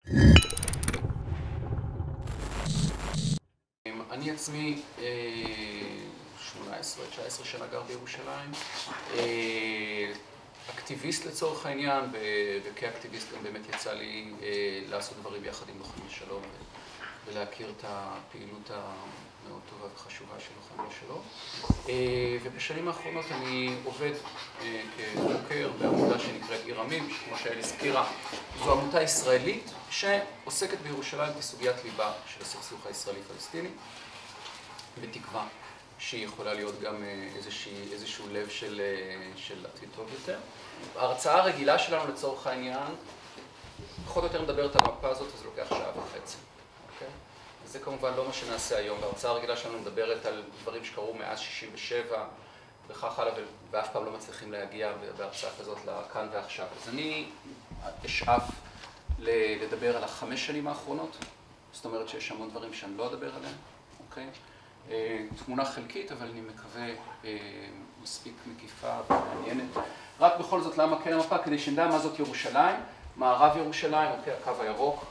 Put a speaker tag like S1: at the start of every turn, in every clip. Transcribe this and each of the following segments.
S1: אני עצמי 18-19 שנה גר בירושלים, אקטיביסט לצורך העניין, וכאקטיביסט גם באמת יצא לי לעשות דברים יחד עם לוחמי שלום ולהכיר את הפעילות המאוד טובה וחשובה של לוחמי שלום. ובשנים האחרונות אני עובד כחוקר בעמותה שנקראת עיר עמים, שכמו שאל הזכירה, זו עמותה ישראלית שעוסקת בירושלים כסוגיית ליבה של הסכסוך הישראלי-פלסטיני, בתקווה שהיא יכולה להיות גם איזשהו לב של עתיד טוב יותר. ההרצאה הרגילה שלנו לצורך העניין, פחות או יותר מדברת על המפה הזאת, אז זה לוקח שעה וחצי. אוקיי? זה כמובן לא מה שנעשה היום. ההרצאה הרגילה שלנו מדברת על דברים שקרו מאז 67' וכך הלאה, ואף פעם לא מצליחים להגיע בהרצאה כזאת לכאן ועכשיו. אז אני אשאף לדבר על 5 שנים האחרונות, זאת אומרת שיש המון דברים שאני לא אדבר עליהם, אוקיי? תמונה חלקית, אבל אני מקווה מספיק מקיפה ומעניינת. רק בכל זאת, למה כן המפה? כדי שנדע מה זאת ירושלים, מערב ירושלים, אוקיי, הקו הירוק,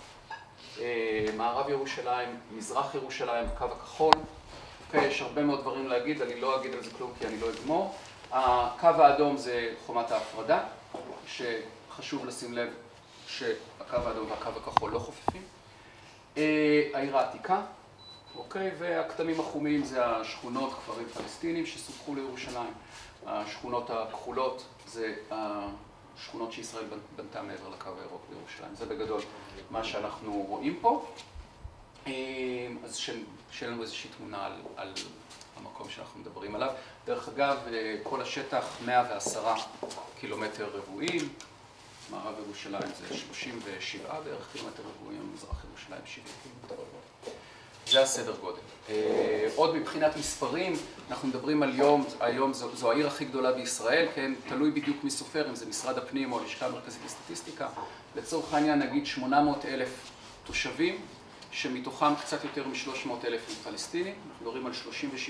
S1: מערב ירושלים, מזרח ירושלים, הקו הכחול. אוקיי, יש הרבה מאוד דברים להגיד, אני לא אגיד על זה כלום כי אני לא אגמור. הקו האדום זה חומת ההפרדה, שחשוב לשים לב שהקו האדום והקו הכחול לא חופפים. העיר העתיקה. אוקיי, והכתמים החומים זה השכונות, כפרים פלסטינים שסופחו לירושלים. השכונות הכחולות זה השכונות שישראל בנתה מעבר לקו הירוק בירושלים. זה בגדול מה שאנחנו רואים פה. אז שיהיה לנו איזושהי תמונה על המקום שאנחנו מדברים עליו. דרך אגב, כל השטח 110 קילומטר רבועים. מערב ירושלים זה 37 בערך קילומטר רבועים, מזרח ירושלים 70 קילומטר רבועים. זה הסדר גודל. עוד מבחינת מספרים, אנחנו מדברים על היום זו העיר הכי גדולה בישראל, כן? תלוי בדיוק מי סופר, אם זה משרד הפנים או לשכה המרכזית לסטטיסטיקה. לצורך העניין נגיד 800,000 תושבים, שמתוכם קצת יותר מ-300,000 הם פלסטינים. אנחנו מדברים על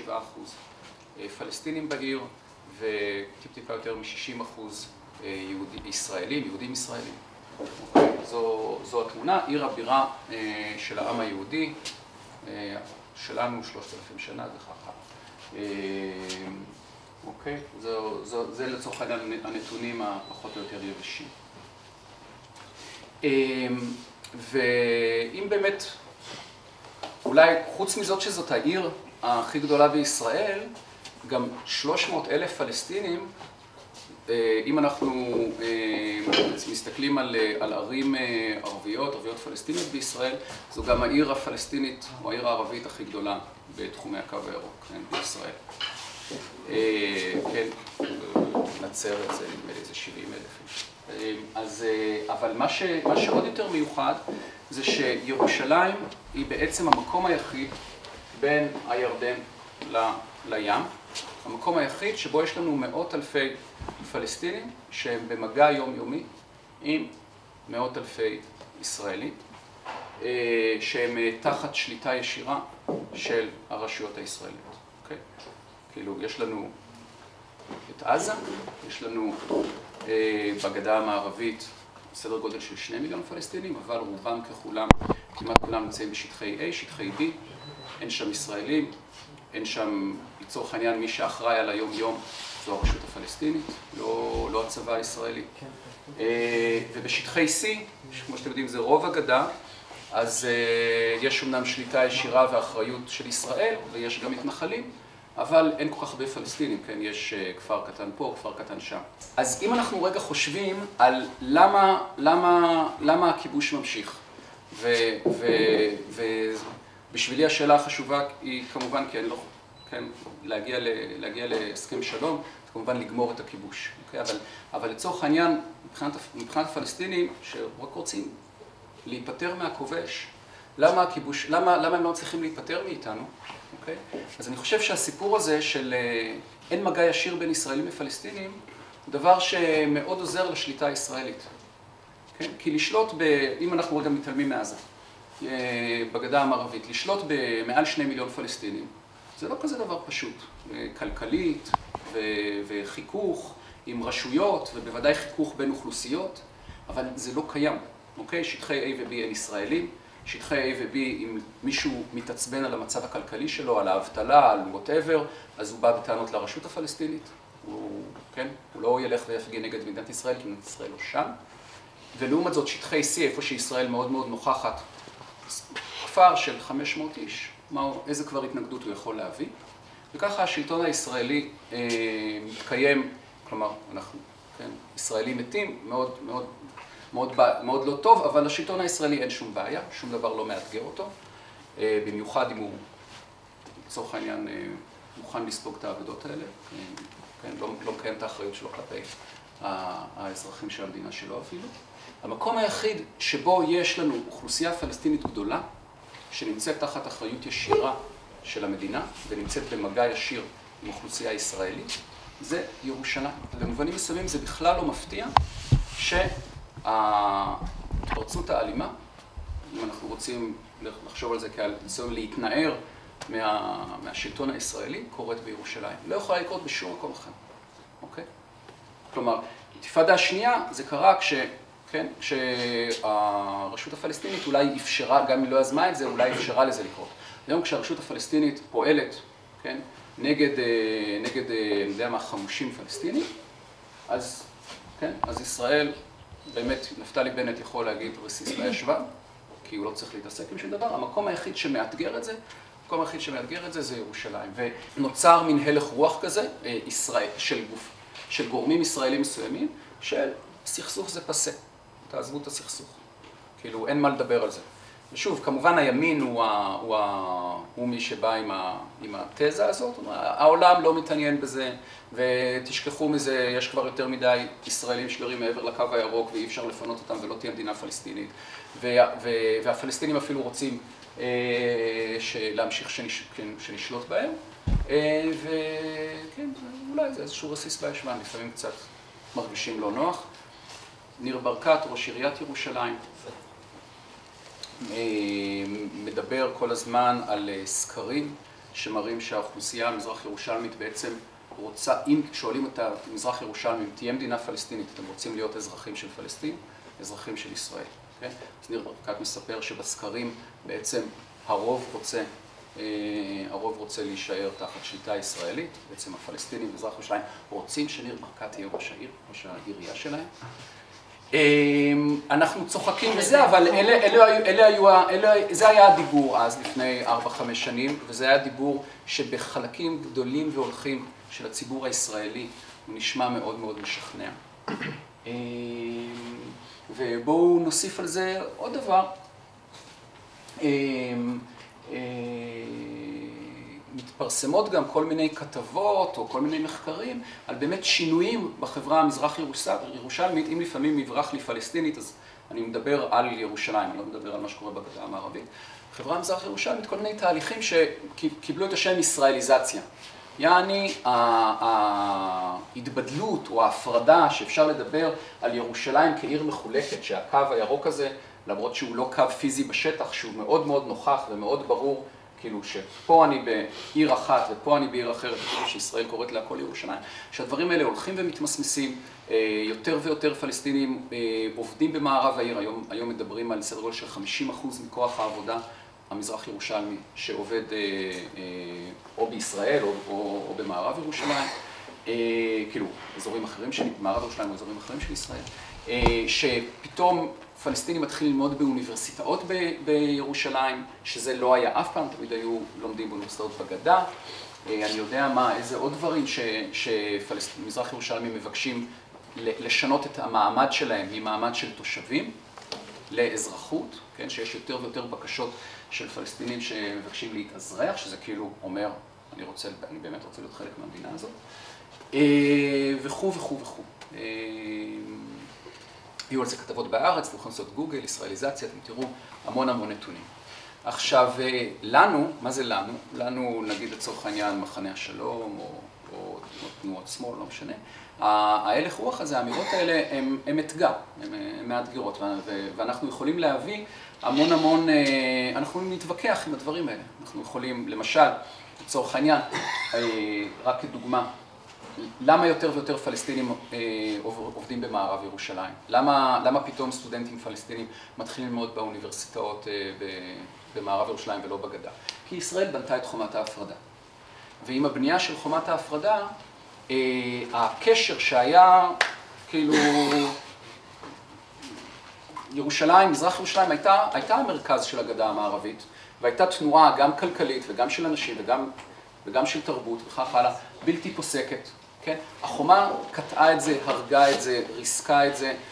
S1: 37% פלסטינים בעיר, וטיפ-טיפה יותר מ-60% יהודים ישראלים. זו התמונה, עיר הבירה של העם היהודי. שלנו 3,000 שנה וככה. אוקיי? זה לצורך העניין הנתונים הפחות או יותר יבשים. ואם באמת, אולי חוץ מזאת שזאת העיר הכי גדולה בישראל, גם 300,000 פלסטינים, אם אנחנו מסתכלים על ערים ערביות פלסטיניות בישראל, זו גם העיר הפלסטינית או העיר הערבית הכי גדולה בתחומי הקו הירוק, כן, בישראל. כן, נצרת זה נדמה לי איזה 70,000. אבל מה שעוד יותר מיוחד זה שירושלים היא בעצם המקום היחיד בין הירדן לים. המקום היחיד שבו יש לנו מאות אלפי פלסטינים שהם במגע יומיומי עם מאות אלפי ישראלים, שהם תחת שליטה ישירה של הרשויות הישראליות. אוקיי? כאילו, יש לנו את עזה, יש לנו בגדה המערבית סדר גודל של 2 מיליון פלסטינים, אבל רובם ככולם, כמעט כולם נמצאים בשטחי A, שטחי B, אין שם ישראלים, אין שם, לצורך העניין, מי שאחראי על היום-יום זו הרשות הפלסטינית, לא הצבא הישראלי. ובשטחי C, כמו שאתם יודעים, זה רוב הגדה, אז יש אומנם שליטה ישירה ואחריות של ישראל, ויש גם מתנחלים, אבל אין כל כך הרבה פלסטינים, כן? יש כפר קטן פה, כפר קטן שם. אז אם אנחנו רגע חושבים על למה הכיבוש ממשיך, ובשבילי השאלה החשובה היא כמובן, כן, להגיע להסכם שלום, זה כמובן לגמור את הכיבוש. אוקיי? אבל לצורך העניין, מבחינת הפלסטינים, שרק רוצים להיפטר מהכובש, למה הם לא צריכים להיפטר מאיתנו? אוקיי? אז אני חושב שהסיפור הזה של אין מגע ישיר בין ישראלים לפלסטינים, הוא דבר שמאוד עוזר לשליטה הישראלית. כן? כי לשלוט אם אנחנו רגע מתעלמים מעזה, בגדה המערבית, לשלוט במעל 2 מיליון פלסטינים, זה לא כזה דבר פשוט. כלכלית וחיכוך עם רשויות, ובוודאי חיכוך בין אוכלוסיות, אבל זה לא קיים. אוקיי? שטחי A ו-B אין ישראלים. שטחי A ו-B, אם מישהו מתעצבן על המצב הכלכלי שלו, על האבטלה, על whatever, אז הוא בא בטענות לרשות הפלסטינית. כן? הוא לא ילך ויפגין נגד מדינת ישראל, כי מדינת ישראל לא שם. ולעומת זאת, שטחי C, איפה שישראל מאוד מאוד נוכחת, כפר של 500 איש, איזה כבר התנגדות הוא יכול להביא. וככה השלטון הישראלי מתקיים, כלומר, אנחנו, כן, ישראלים מתים, מאוד לא טוב, אבל לשלטון הישראלי אין שום בעיה, שום דבר לא מאתגר אותו, במיוחד אם הוא, לצורך העניין, מוכן לספוג את העבודות האלה, כן, לא מקיים את האחריות שלו כלפי האזרחים של המדינה שלו אפילו. המקום היחיד שבו יש לנו אוכלוסייה פלסטינית גדולה, שנמצאת תחת אחריות ישירה של המדינה, ונמצאת במגע ישיר עם אוכלוסייה ישראלית, זה ירושלים. במובנים מסוימים זה בכלל לא מפתיע שההתפרצות האלימה, אם אנחנו רוצים לחשוב על זה כעל ניסיון להתנער מהשלטון הישראלי, קורית בירושלים. לא יכולה לקרות בשום מקום אחר, אוקיי? כלומר, האינתיפאדה השנייה זה קרה כשהרשות הפלסטינית אולי אפשרה, גם אם לא יזמה את זה, אולי אפשרה לזה לקרות. היום כשהרשות הפלסטינית פועלת, כן, נגד, אני יודע מה, חמושים פלסטינים, אז, כן, אז ישראל, באמת, נפתלי בנט יכול להגיד רסיס בישבן, כי הוא לא צריך להתעסק עם שום דבר. המקום היחיד שמאתגר את זה, זה ירושלים. ונוצר מין הלך רוח כזה, של גורמים ישראלים מסוימים, של סכסוך זה פסה. תעזבו את הסכסוך. כאילו, אין מה לדבר על זה. ושוב, כמובן הימין הוא מי שבא עם התזה הזאת. העולם לא מתעניין בזה, ותשכחו מזה, יש כבר יותר מדי ישראלים שגרים מעבר לקו הירוק, ואי אפשר לפנות אותם ולא תהיה מדינה פלסטינית. והפלסטינים אפילו רוצים להמשיך שנשלוט בהם. וכן, אולי זה איזשהו רסיס בישבן, לפעמים קצת מרגישים לא נוח. ניר ברקת, ראש עיריית ירושלים, מדבר כל הזמן על סקרים שמראים שהאוכלוסייה המזרח ירושלמית בעצם רוצה, אם שואלים את המזרח ירושלמים, תהיה מדינה פלסטינית, אתם רוצים להיות אזרחים של פלסטין, אזרחים של ישראל. Okay? אז ניר ברקת מספר שבסקרים בעצם הרוב רוצה להישאר תחת שליטה ישראלית, בעצם הפלסטינים במזרח ירושלים רוצים שניר ברקת יהיה ראש העיר, ראש העירייה שלהם. אנחנו צוחקים בזה, אבל זה היה הדיבור אז לפני 4-5 שנים, וזה היה דיבור שבחלקים גדולים והולכים של הציבור הישראלי הוא נשמע מאוד מאוד משכנע. ובואו נוסיף על זה עוד דבר. מתפרסמות גם כל מיני כתבות או כל מיני מחקרים על באמת שינויים בחברה המזרח ירושלמית, אם לפעמים מברח לי פלסטינית, אז אני מדבר על ירושלים, אני לא מדבר על מה שקורה בגדה המערבית. חברה המזרח ירושלמית, כל מיני תהליכים שקיבלו את השם ישראליזציה. יעני, ההתבדלות או ההפרדה שאפשר לדבר על ירושלים כעיר מחולקת, שהקו הירוק הזה, למרות שהוא לא קו פיזי בשטח, שהוא מאוד מאוד נוכח ומאוד ברור, כאילו שפה אני בעיר אחת ופה אני בעיר אחרת, כאילו שישראל קוראת לה כל ירושלים, שהדברים האלה הולכים ומתמסמסים, יותר ויותר פלסטינים עובדים במערב העיר, היום מדברים על סדר גודל של 50% מכוח העבודה המזרח ירושלמי שעובד או בישראל או במערב ירושלים, כאילו אזורים אחרים של מערב ירושלים או אזורים אחרים של ישראל, שפתאום פלסטינים מתחילים ללמוד באוניברסיטאות בירושלים, שזה לא היה אף פעם, תמיד היו לומדים באוניברסיטאות בגדה. אני יודע איזה עוד דברים שמזרח ירושלמים מבקשים לשנות את המעמד שלהם ממעמד של תושבים לאזרחות, כן? שיש יותר ויותר בקשות של פלסטינים שמבקשים להתאזרח, שזה כאילו אומר, אני באמת רוצה להיות חלק מהמדינה הזאת, וכו' וכו' וכו'. יהיו על זה כתבות בארץ, אתם יכולים לעשות גוגל, ישראליזציה, אתם תראו המון נתונים. עכשיו, לנו, מה זה לנו? לנו, נגיד לצורך העניין, מחנה השלום, או תנועות שמאל, לא משנה. ההלך רוח הזה, האמירות האלה, הם אתגר, הן מאתגרות, ואנחנו יכולים להביא המון, אנחנו יכולים להתווכח עם הדברים האלה. אנחנו יכולים, למשל, לצורך העניין, רק כדוגמה, למה יותר ויותר פלסטינים עובדים במערב ירושלים? למה פתאום סטודנטים פלסטינים מתחילים ללמוד באוניברסיטאות במערב ירושלים ולא בגדה? כי ישראל בנתה את חומת ההפרדה. ועם הבנייה של חומת ההפרדה, הקשר שהיה, כאילו, ירושלים, מזרח ירושלים, הייתה המרכז של הגדה המערבית, והייתה תנועה גם כלכלית וגם של אנשים וגם של תרבות וכך הלאה, בלתי פוסקת, כן? החומה קטעה את זה, הרגה את זה, ריסקה את זה,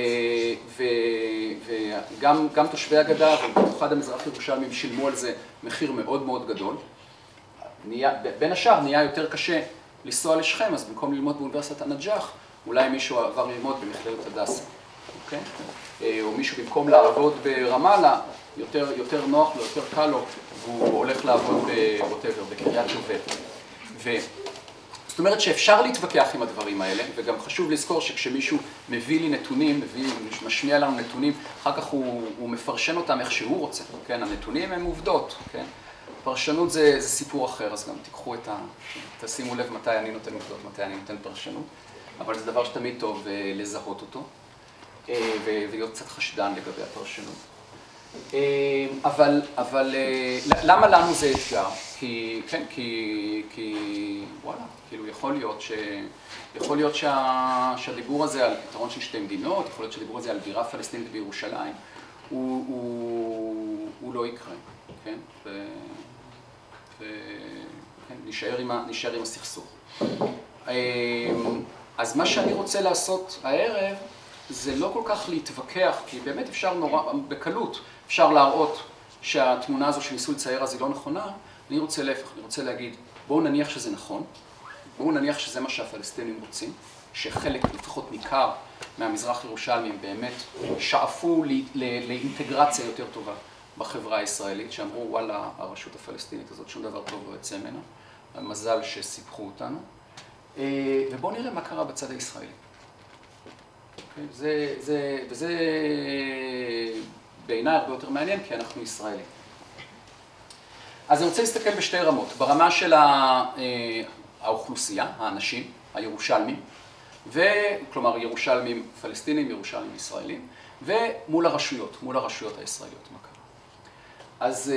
S1: וגם תושבי הגדה, ובמיוחד המזרח ירושלמים, שילמו על זה מחיר מאוד מאוד גדול. בין השאר נהיה יותר קשה לנסוע לשכם, אז במקום ללמוד באוניברסיטת הנג'אח, אולי מישהו עבר ללמוד במכללת הדסה, אוקיי? או מישהו במקום לעבוד ברמאללה, יותר נוח לו, יותר קל לו, והוא הולך לעבוד בקריית יובל. זאת אומרת שאפשר להתווכח עם הדברים האלה, וגם חשוב לזכור שכשמישהו מביא לי נתונים, משמיע לנו נתונים, אחר כך הוא מפרשן אותם איך שהוא רוצה, כן? הנתונים הם עובדות, כן? פרשנות זה סיפור אחר, אז גם תיקחו תשימו לב מתי אני נותן עובדות, מתי אני נותן פרשנות, אבל זה דבר שתמיד טוב לזהות אותו, ולהיות קצת חשדן לגבי הפרשנות. אבל למה לנו זה אתגר? כי וואלה, כאילו יכול להיות שהדיבור הזה על פתרון של שתי מדינות, יכול להיות שהדיבור הזה על בירה פלסטינית בירושלים, הוא לא יקרה, כן? נשאר עם הסכסוך. אז מה שאני רוצה לעשות הערב, זה לא כל כך להתווכח, כי באמת אפשר בקלות, אפשר להראות שהתמונה הזו שניסו לצייר אז היא לא נכונה. אני רוצה להפך, אני רוצה להגיד, בואו נניח שזה נכון, בואו נניח שזה מה שהפלסטינים רוצים, שחלק לפחות ניכר מהמזרח ירושלמים באמת שאפו לאינטגרציה יותר טובה בחברה הישראלית, שאמרו וואלה, הרשות הפלסטינית הזאת שום דבר טוב לא יצא ממנה, מזל שסיפחו אותנו, ובואו נראה מה קרה בצד הישראלי. וזה בעיניי הרבה יותר מעניין, כי אנחנו ישראלים. אז אני רוצה להסתכל בשתי רמות, ברמה של האוכלוסייה, האנשים, הירושלמים, כלומר ירושלמים פלסטינים, ירושלמים ישראלים, ומול הרשויות הישראליות, מה קרה. אז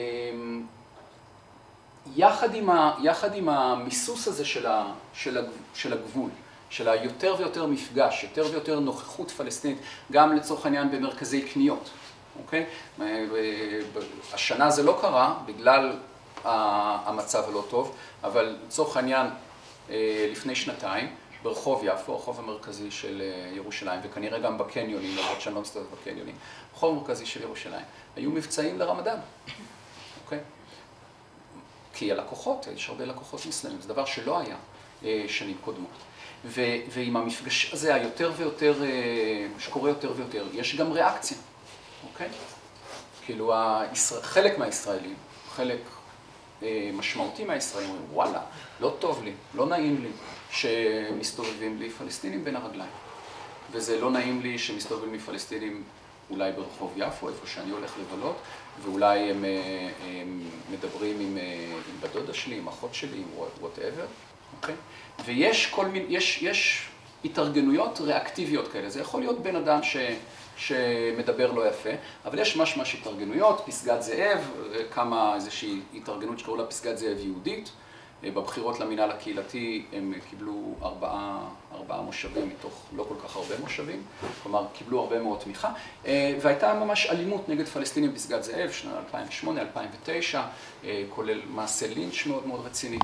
S1: יחד עם המיסוס הזה של הגבול, של היותר ויותר מפגש, יותר ויותר נוכחות פלסטינית, גם לצורך העניין במרכזי קניות, אוקיי? השנה זה לא קרה בגלל המצב הלא טוב, אבל לצורך העניין לפני שנתיים, ברחוב יפו, הרחוב המרכזי של ירושלים, וכנראה גם בקניונים, למרות שאני לא מסתובב בקניונים, הרחוב המרכזי של ירושלים, היו מבצעים לרמדאן, אוקיי? כי הלקוחות, יש הרבה לקוחות מוסלמים, זה דבר שלא היה שנים קודמות. ועם המפגש הזה היותר ויותר, שקורה יותר ויותר, יש גם ריאקציה, אוקיי? כאילו חלק מהישראלים, חלק משמעותי מהישראלים, אומרים, וואלה, לא טוב לי, לא נעים לי שמסתובבים לי פלסטינים בין הרגליים. וזה לא נעים לי שמסתובבים לי פלסטינים אולי ברחוב יפו, איפה שאני הולך לבלות, ואולי הם מדברים עם בדודה שלי, עם אחות שלי, עם whatever, אוקיי? ויש יש התארגנויות ריאקטיביות כאלה. זה יכול להיות בן אדם שמדבר לא יפה, אבל יש ממש התארגנויות, פסגת זאב, כמה איזושהי התארגנות שקראו לה פסגת זאב יהודית. בבחירות למינהל הקהילתי הם קיבלו 4 מושבים מתוך לא כל כך הרבה מושבים, כלומר קיבלו הרבה מאוד תמיכה, והייתה ממש אלימות נגד פלסטינים בפסגת זאב, שנה 2008, 2009, כולל מעשה לינץ' מאוד מאוד רציני.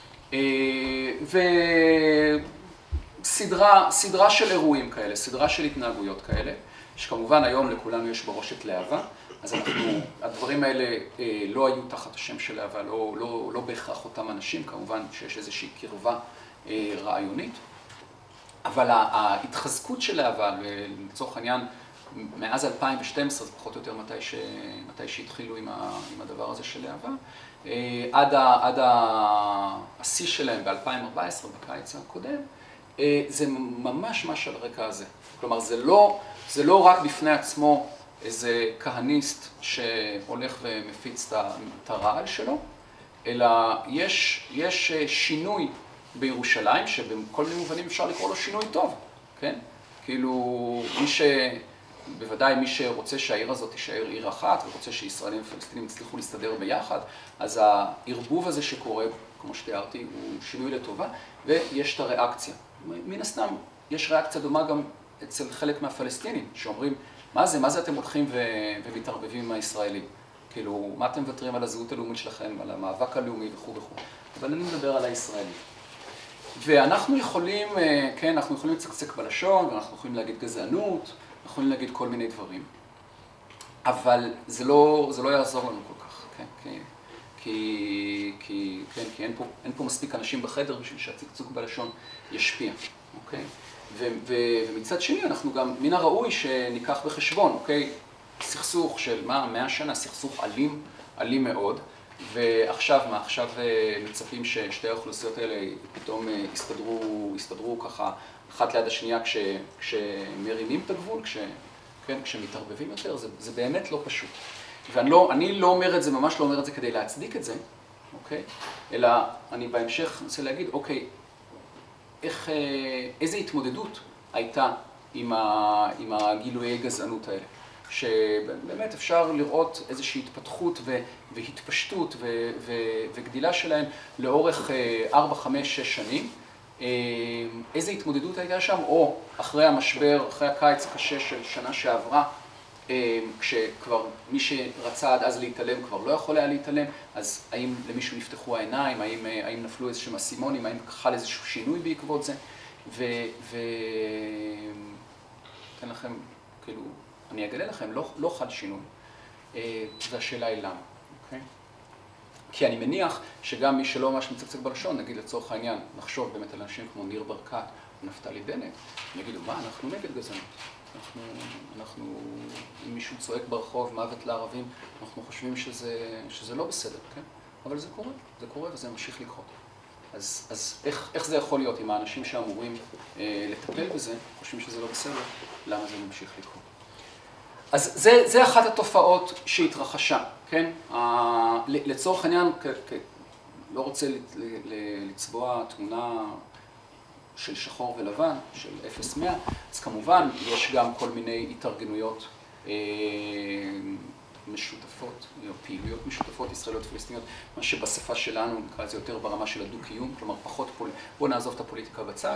S1: וסדרה של אירועים כאלה, סדרה של התנהגויות כאלה, שכמובן היום לכולנו יש בראש את להבה, אז הדברים האלה לא היו תחת השם של להבה, לא בהכרח אותם אנשים, כמובן שיש איזושהי קרבה רעיונית, אבל ההתחזקות של להבה, לצורך העניין, מאז 2012, זה פחות או יותר מתי שהתחילו עם הדבר הזה של להבה, עד השיא שלהם ב-2014, בקיץ הקודם, זה ממש על הרקע הזה. כלומר, זה לא רק בפני עצמו איזה כהניסט שהולך ומפיץ את הרעל שלו, אלא יש שינוי בירושלים, שבכל מיני מובנים אפשר לקרוא לו שינוי טוב, כן? כאילו, בוודאי מי שרוצה שהעיר הזאת תישאר עיר אחת, ורוצה שישראלים ופלסטינים יצליחו להסתדר ביחד, אז הערבוב הזה שקורה, כמו שתיארתי, הוא שינוי לטובה, ויש את הריאקציה. מן הסתם, יש ריאקציה דומה גם אצל חלק מהפלסטינים, שאומרים, מה זה אתם הולכים ומתערבבים עם הישראלים? כאילו, מה אתם מוותרים על הזהות הלאומית שלכם, על המאבק הלאומי וכו' וכו'. אבל אני מדבר על הישראלים. ואנחנו יכולים, כן, אנחנו יכולים לצקצק בלשון, ואנחנו יכולים להגיד גזענות, אנחנו יכולים להגיד כל מיני דברים. אבל זה לא יעזור לנו כל כך, כן? כי אין פה מספיק אנשים בחדר בשביל שהצקצוק בלשון ישפיע, אוקיי? ומצד שני, אנחנו גם, מן הראוי שניקח בחשבון, אוקיי? סכסוך של 100 שנה, סכסוך אלים מאוד, ועכשיו מצפים ששתי האוכלוסיות האלה פתאום יסתדרו ככה אחת ליד השנייה כשמרימים את הגבול, כשמתערבבים יותר, זה באמת לא פשוט. ואני לא אומר את זה, ממש לא אומר את זה כדי להצדיק את זה, אוקיי? אלא אני בהמשך רוצה להגיד, אוקיי, איזה התמודדות הייתה עם הגילויי גזענות האלה? שבאמת אפשר לראות איזושהי התפתחות והתפשטות וגדילה שלהם לאורך 4, 5, 6 שנים. איזה התמודדות הייתה שם, או אחרי המשבר, אחרי הקיץ הקשה של שנה שעברה, כשכבר מי שרצה עד אז להתעלם כבר לא יכול היה להתעלם, אז האם למישהו נפתחו העיניים, האם נפלו איזשהם אסימונים, האם חל איזשהו שינוי בעקבות זה, אתן לכם, כאילו, אני אגלה לכם, לא חד שינוי, והשאלה היא למה, אוקיי? כי אני מניח שגם מי שלא ממש מצקצק בלשון, נגיד לצורך העניין, נחשוב באמת על אנשים כמו ניר ברקת או נפתלי בנט, יגידו, מה, אנחנו נגד גזענות. אם מישהו צועק ברחוב, מוות לערבים, אנחנו חושבים שזה לא בסדר, כן? אבל זה קורה וזה ממשיך לקרות. אז איך זה יכול להיות אם האנשים שאמורים לטפל בזה, חושבים שזה לא בסדר, למה זה ממשיך לקרות? אז זה אחת התופעות שהתרחשה, כן? לצורך העניין, לא רוצה לצבוע תמונה של שחור ולבן, של 0-100, אז כמובן יש גם כל מיני התארגנויות משותפות, או פעילויות משותפות ישראליות פלסטיניות, מה שבשפה שלנו נקרא לזה יותר ברמה של הדו-קיום, כלומר פחות בואו נעזוב את הפוליטיקה בצד,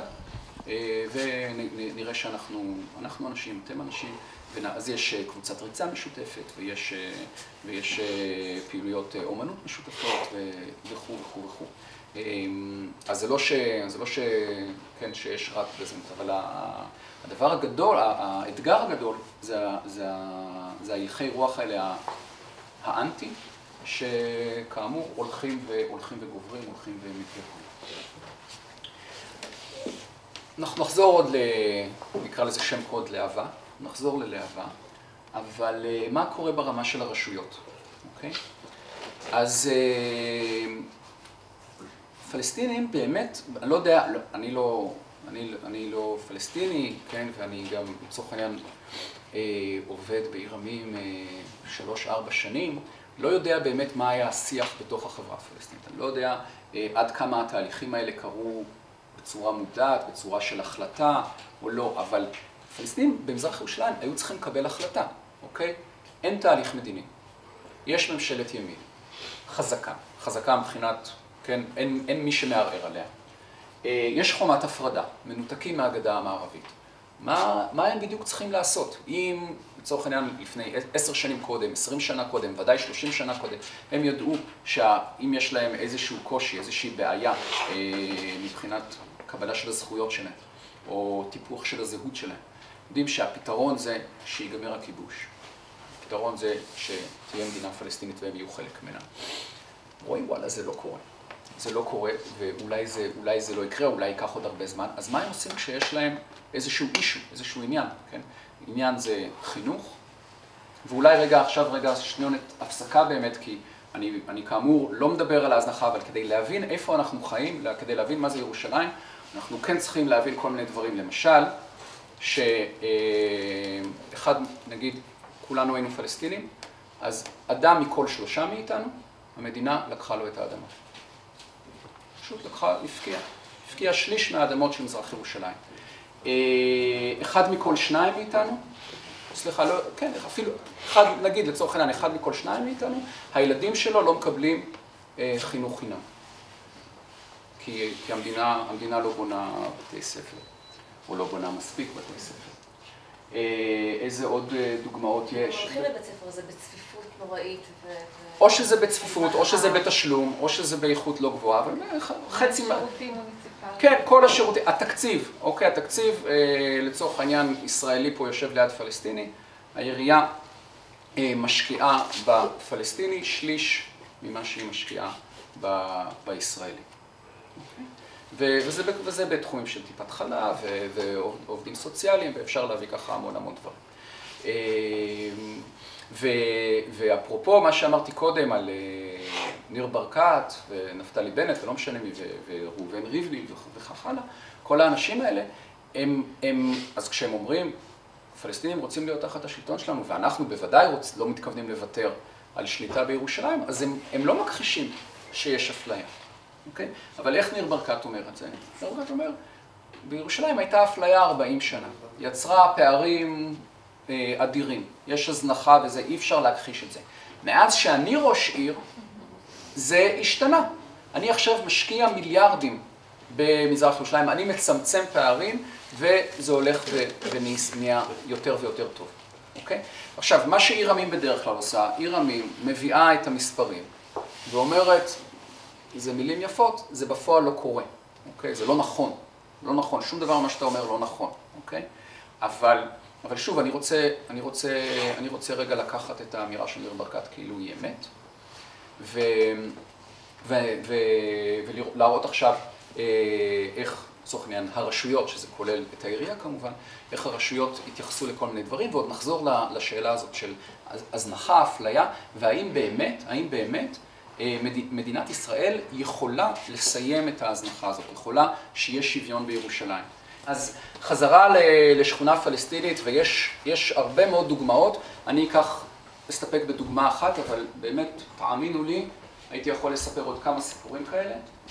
S1: ונראה שאנחנו אנשים, אתם אנשים, אז יש קבוצת ריצה משותפת, ויש פעילויות אומנות משותפות, וכו' וכו' וכו'. אז זה לא שיש רק גזענות, אבל הדבר הגדול, האתגר הגדול, זה ההלכי רוח האלה, האנטי, שכאמור הולכים וגוברים, הולכים ומתגברים. אנחנו נחזור עוד נקרא לזה שם קוד להבה, נחזור ללהבה, אבל מה קורה ברמה של הרשויות, אוקיי? אז פלסטינים באמת, אני לא יודע, אני לא פלסטיני, כן, ואני גם לצורך העניין עובד בעיר עמים 3-4 שנים, לא יודע באמת מה היה השיח בתוך החברה הפלסטינית. אני לא יודע עד כמה התהליכים האלה קרו בצורה מודעת, בצורה של החלטה או לא, אבל פלסטינים במזרח ירושלים היו צריכים לקבל החלטה, אוקיי? אין תהליך מדיני. יש ממשלת ימין, חזקה מבחינת, כן, אין מי שמערער עליה. יש חומת הפרדה, מנותקים מהגדה המערבית. מה הם בדיוק צריכים לעשות? אם, לצורך העניין, לפני 10 שנים קודם, 20 שנה קודם, ודאי 30 שנה קודם, הם ידעו שאם יש להם איזשהו קושי, איזושהי בעיה מבחינת קבלה של הזכויות שלהם, או טיפוח של הזהות שלהם, יודעים שהפתרון זה שיגמר הכיבוש. הפתרון זה שתהיה מדינה פלסטינית והם יהיו חלק ממנה. רואים, וואלה, זה לא קורה. זה לא קורה, ואולי זה לא יקרה, אולי ייקח עוד הרבה זמן. אז מה הם עושים כשיש להם איזשהו אישו, איזשהו עניין, כן? עניין זה חינוך, ואולי עכשיו שניונת הפסקה באמת, כי אני כאמור לא מדבר על ההזנחה, אבל כדי להבין איפה אנחנו חיים, כדי להבין מה זה ירושלים, אנחנו כן צריכים להבין כל מיני דברים. למשל, שאחד, נגיד, כולנו היינו פלסטינים, אז אדם מכל 3 מאיתנו, המדינה לקחה לו את האדמה. פשוט לקחה, הפקיעה.
S2: הפקיע שליש מהאדמות של מזרח ירושלים. אחד מכל שניים מאיתנו, סליחה, לא, כן, אפילו, נגיד לצורך העניין, אחד מכל שניים מאיתנו, הילדים שלו לא מקבלים חינוך חינם. כי המדינה לא בונה בתי ספר, או לא בונה מספיק בתי ספר. איזה עוד דוגמאות יש?
S3: הולכים לבית ספר, זה בצפיפות נוראית.
S2: או שזה בצפיפות, או שזה בתשלום, או שזה באיכות לא גבוהה, אבל חצי מה...
S3: שירותים מוניציפליים.
S2: כן, כל השירותים, התקציב, אוקיי, התקציב, לצורך העניין, ישראלי פה יושב ליד פלסטיני, העירייה משקיעה בפלסטיני שליש ממה שהיא משקיעה בישראלי. וזה בתחומים של טיפת חלב ועובדים סוציאליים, ואפשר להביא ככה המון דברים. ואפרופו מה שאמרתי קודם על ניר ברקת ונפתלי בנט, ולא משנה מי, וראובן ריבלין וכך הלאה, כל האנשים האלה, אז כשהם אומרים, הפלסטינים רוצים להיות תחת השלטון שלנו, ואנחנו בוודאי לא מתכוונים לוותר על שליטה בירושלים, אז הם לא מכחישים שיש אפליה. אוקיי? אבל איך ניר ברקת אומר את זה? ניר ברקת אומר, בירושלים הייתה אפליה 40 שנה, יצרה פערים אדירים, יש הזנחה וזה, אי אפשר להכחיש את זה. מאז שאני ראש עיר, זה השתנה. אני עכשיו משקיע מיליארדים במזרח ירושלים, אני מצמצם פערים, וזה הולך ונהיה יותר ויותר טוב. אוקיי? עכשיו, מה שעיר עמים בדרך כלל עושה, עיר עמים מביאה את המספרים, ואומרת, זה מילים יפות, זה בפועל לא קורה. אוקיי? זה לא נכון. לא נכון. שום דבר מה שאתה אומר לא נכון. אוקיי? אבל שוב, אני רוצה רגע לקחת את האמירה של ניר ברקת כאילו היא אמת, ולהראות עכשיו איך, לצורך העניין, הרשויות, שזה כולל את העירייה כמובן, איך הרשויות התייחסו לכל מיני דברים, ועוד נחזור לשאלה הזאת של הזנחה, אפליה, והאם באמת מדינת ישראל יכולה לסיים את ההזנחה הזאת, יכולה שיהיה שוויון בירושלים. אז חזרה לשכונה פלסטינית, ויש הרבה מאוד דוגמאות. אני אסתפק בדוגמה אחת, אבל באמת, תאמינו לי, הייתי יכול לספר עוד כמה סיפורים כאלה.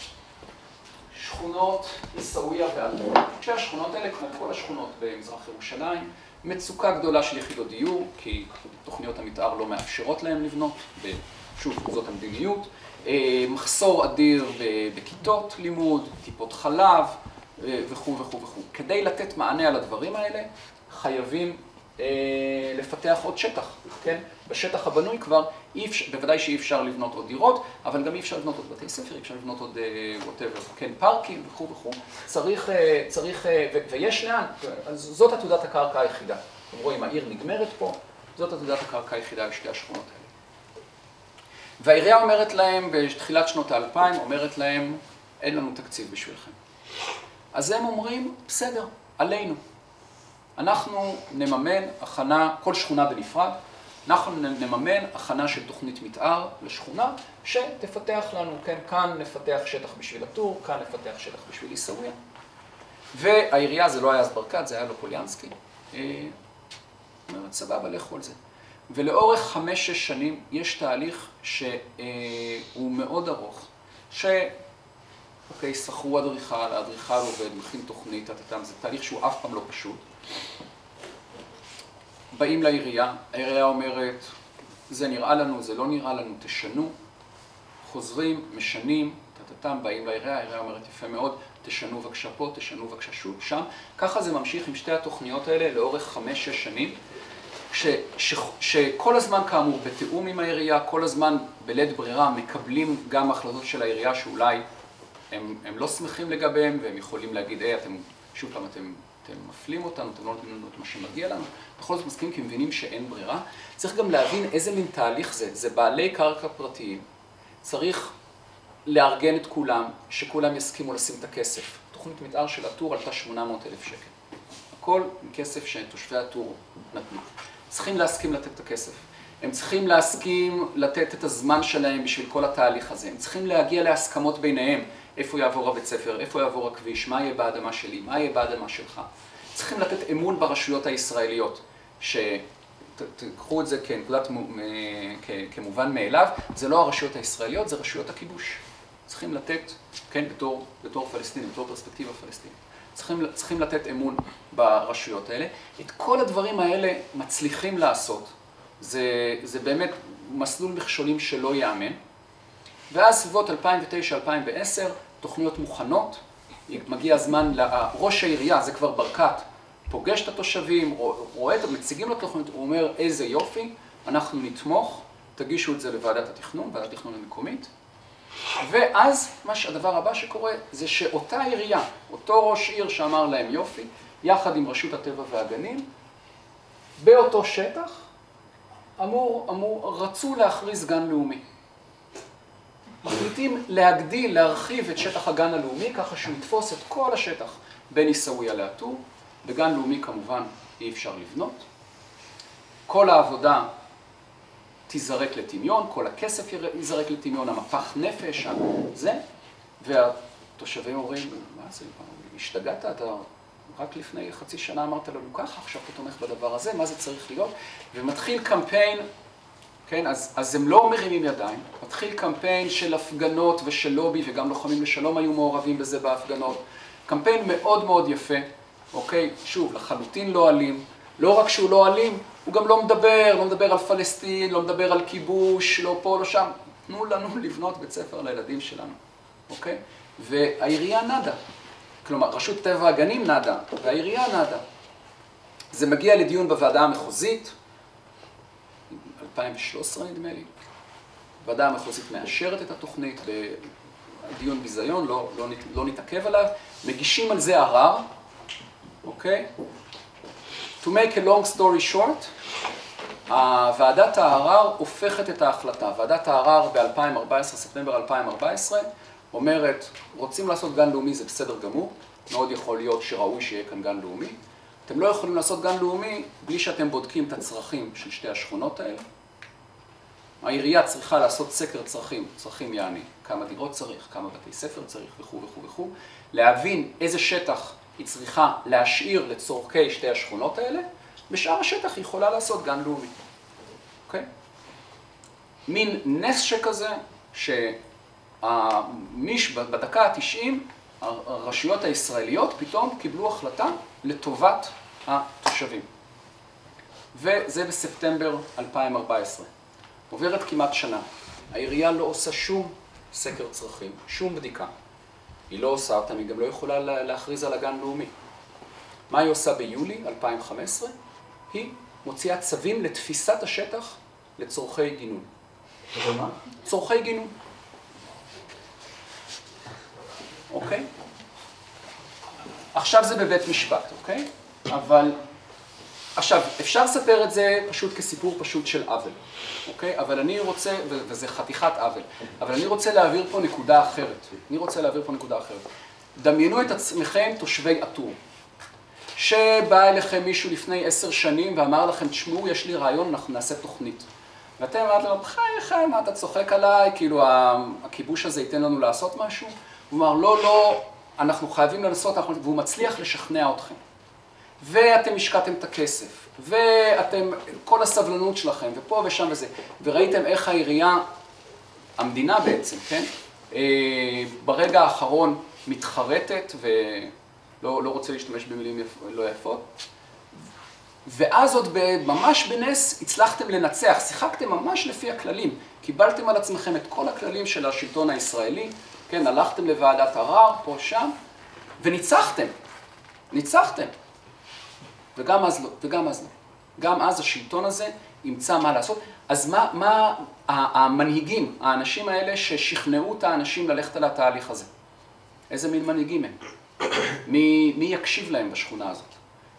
S2: שכונות עיסאוויה ועטור. שהשכונות האלה, כמו כל השכונות במזרח ירושלים, מצוקה גדולה של יחידות דיור, כי תוכניות המתאר לא מאפשרות להם לבנות, ושוב, זאת המדיניות. מחסור אדיר בכיתות לימוד, טיפות חלב, וכו' וכו' וכו'. כדי לתת מענה על הדברים האלה, חייבים לפתח עוד שטח, כן? בשטח הבנוי כבר, בוודאי שאי אפשר לבנות עוד דירות, אבל גם אי אפשר לבנות עוד בתי ספר, אי אפשר לבנות עוד כן, פארקים וכו' וכו'. צריך, ויש לאן, אז זאת עתודת הקרקע היחידה. אתם רואים, העיר נגמרת פה, זאת עתודת הקרקע היחידה בשתי השכונות האלה. והעירייה אומרת להם, בתחילת שנות ה-2000, אומרת להם, אין לנו תקציב בשבילכם. אז הם אומרים, בסדר, עלינו. אנחנו נממן הכנה, כל שכונה בנפרד, אנחנו נממן הכנה של תוכנית מתאר לשכונה, שתפתח לנו, כן, כאן נפתח שטח בשביל עטור, כאן נפתח שטח בשביל עיסאוויה. והעירייה, זה לא היה אז ברקת, זה היה לו פוליאנסקי. אומרת, סבבה, לכו על זה. ולאורך 5-6 שנים יש תהליך שהוא מאוד ארוך, אוקיי, שכרו אדריכל, האדריכל עובד, מכין תוכנית, זה תהליך שהוא אף פעם לא פשוט. באים לעירייה, העירייה אומרת, זה נראה לנו, זה לא נראה לנו, תשנו. חוזרים, משנים, באים לעירייה, העירייה אומרת יפה מאוד, תשנו בבקשה פה, תשנו בבקשה שם. ככה זה ממשיך עם שתי התוכניות האלה לאורך 5-6 שנים, שכל הזמן כאמור בתיאום עם העירייה, כל הזמן בלית ברירה מקבלים גם החלטות של העירייה שאולי הם לא שמחים לגביהם, והם יכולים להגיד, שוב פעם, אתם מפלים אותנו, אתם לא נותנים לנו את מה שמגיע לנו. בכל זאת מסכים כי מבינים שאין ברירה. צריך גם להבין איזה מין תהליך זה. זה בעלי קרקע פרטיים. צריך לארגן את כולם, שכולם יסכימו לשים את הכסף. תוכנית מתאר של עטור עלתה 800,000 שקל. הכל מכסף שתושבי עטור נתנו. צריכים להסכים לתת את הכסף. הם צריכים להסכים לתת את הזמן שלהם בשביל כל התהליך הזה. הם צריכים להגיע להסכמות ביניהם. איפה יעבור הבית ספר, איפה יעבור הכביש, מה יהיה באדמה שלי, מה יהיה באדמה שלך. צריכים לתת אמון ברשויות הישראליות, שתקחו את זה כמובן מאליו, זה לא הרשויות הישראליות, זה רשויות הכיבוש. צריכים לתת, כן, בתור פלסטינים, בתור פרספקטיבה פלסטינית, צריכים לתת אמון ברשויות האלה. את כל הדברים האלה מצליחים לעשות. זה באמת מסלול מכשולים שלא ייאמן. ואז סביבות 2009-2010, תוכניות מוכנות, מגיע הזמן, ראש העירייה, זה כבר ברקת, פוגש את התושבים, רואה את המציגים לתוכנית, הוא אומר איזה יופי, אנחנו נתמוך, תגישו את זה לוועדת התכנון, ועדת התכנון המקומית. ואז הדבר הבא שקורה זה שאותה עירייה, אותו ראש עיר שאמר להם יופי, יחד עם רשות הטבע והגנים, באותו שטח רצו להכריז גן לאומי. מחליטים להרחיב את שטח הגן הלאומי, ככה שהוא יתפוס את כל השטח בין עיסאוויה לאטור. בגן לאומי כמובן אי אפשר לבנות. כל העבודה תיזרק לטמיון, כל הכסף ייזרק לטמיון, המפח נפש, זה. והתושבים אומרים, מה זה, השתגעת? אתה רק לפני חצי שנה אמרת לנו ככה, עכשיו אתה תומך בדבר הזה, מה זה צריך להיות? ומתחיל קמפיין, כן, אז הם לא מרימים ידיים, מתחיל קמפיין של הפגנות ושל לובי, וגם לוחמים לשלום היו מעורבים בזה בהפגנות. קמפיין מאוד מאוד יפה, אוקיי? שוב, לחלוטין לא אלים. לא רק שהוא לא אלים, הוא גם לא מדבר על פלסטין, לא מדבר על כיבוש, לא פה, לא שם. תנו לנו לבנות בית ספר לילדים שלנו, אוקיי? והעירייה נדה. כלומר, רשות טבע הגנים נדה, והעירייה נדה. זה מגיע לדיון בוועדה המחוזית, 2013 נדמה לי. הוועדה המחוזית מאשרת את התוכנית בדיון ביזיון, לא נתעכב עליו. מגישים על זה ערר, אוקיי? To make a long story short, ועדת הערר הופכת את ההחלטה. ועדת הערר ב-2014, ספטמבר 2014, אומרת, רוצים לעשות גן לאומי, זה בסדר גמור, מאוד יכול להיות שראוי שיהיה כאן גן לאומי. אתם לא יכולים לעשות גן לאומי בלי שאתם בודקים את הצרכים של שתי השכונות האלה. העירייה צריכה לעשות סקר צרכים יעני, כמה דירות צריך, כמה בתי ספר צריך וכו' וכו' וכו', להבין איזה שטח היא צריכה להשאיר לצורכי שתי השכונות האלה, בשאר השטח היא יכולה לעשות גן לאומי. אוקיי? מין נס שכזה, בדקה ה-90, הרשויות הישראליות פתאום קיבלו החלטה לטובת התושבים. וזה בספטמבר 2014. עוברת כמעט שנה. העירייה לא עושה שום סקר צרכים, שום בדיקה. היא לא עושה אותם, היא גם לא יכולה להכריז על הגן לאומי. מה היא עושה ביולי 2015? היא מוציאה צווים לתפיסת השטח לצורכי גינון.
S4: מה?
S2: צורכי גינון. אוקיי? עכשיו זה בבית משפט, אוקיי? אבל עכשיו, אפשר לספר את זה פשוט כסיפור פשוט של עוול, אוקיי? אבל אני רוצה, וזה חתיכת עוול, אבל אני רוצה להעביר פה נקודה אחרת. דמיינו את עצמכם תושבי אטור, שבא אליכם מישהו לפני 10 שנים ואמר לכם, תשמעו, יש לי רעיון, אנחנו נעשה תוכנית. ואתם אמרתם לו, חי, מה אתה צוחק עליי? כאילו, הכיבוש הזה ייתן לנו לעשות משהו? הוא אמר, לא, אנחנו חייבים לנסות, והוא מצליח לשכנע אתכם. ואתם השקעתם את הכסף, ואתם, כל הסבלנות שלכם, ופה ושם וזה, וראיתם איך העירייה, המדינה בעצם, כן? ברגע האחרון מתחרטת, ולא רוצה להשתמש במילים לא יפות, ואז עוד ממש בנס הצלחתם לנצח, שיחקתם ממש לפי הכללים, קיבלתם על עצמכם את כל הכללים של השלטון הישראלי, כן? הלכתם לוועדת ערר, פה, שם, וניצחתם. וגם אז לא. גם אז השלטון הזה ימצא מה לעשות. אז מה המנהיגים, האנשים האלה ששכנעו את האנשים ללכת על התהליך הזה? איזה מין מנהיגים הם? מי יקשיב להם בשכונה הזאת?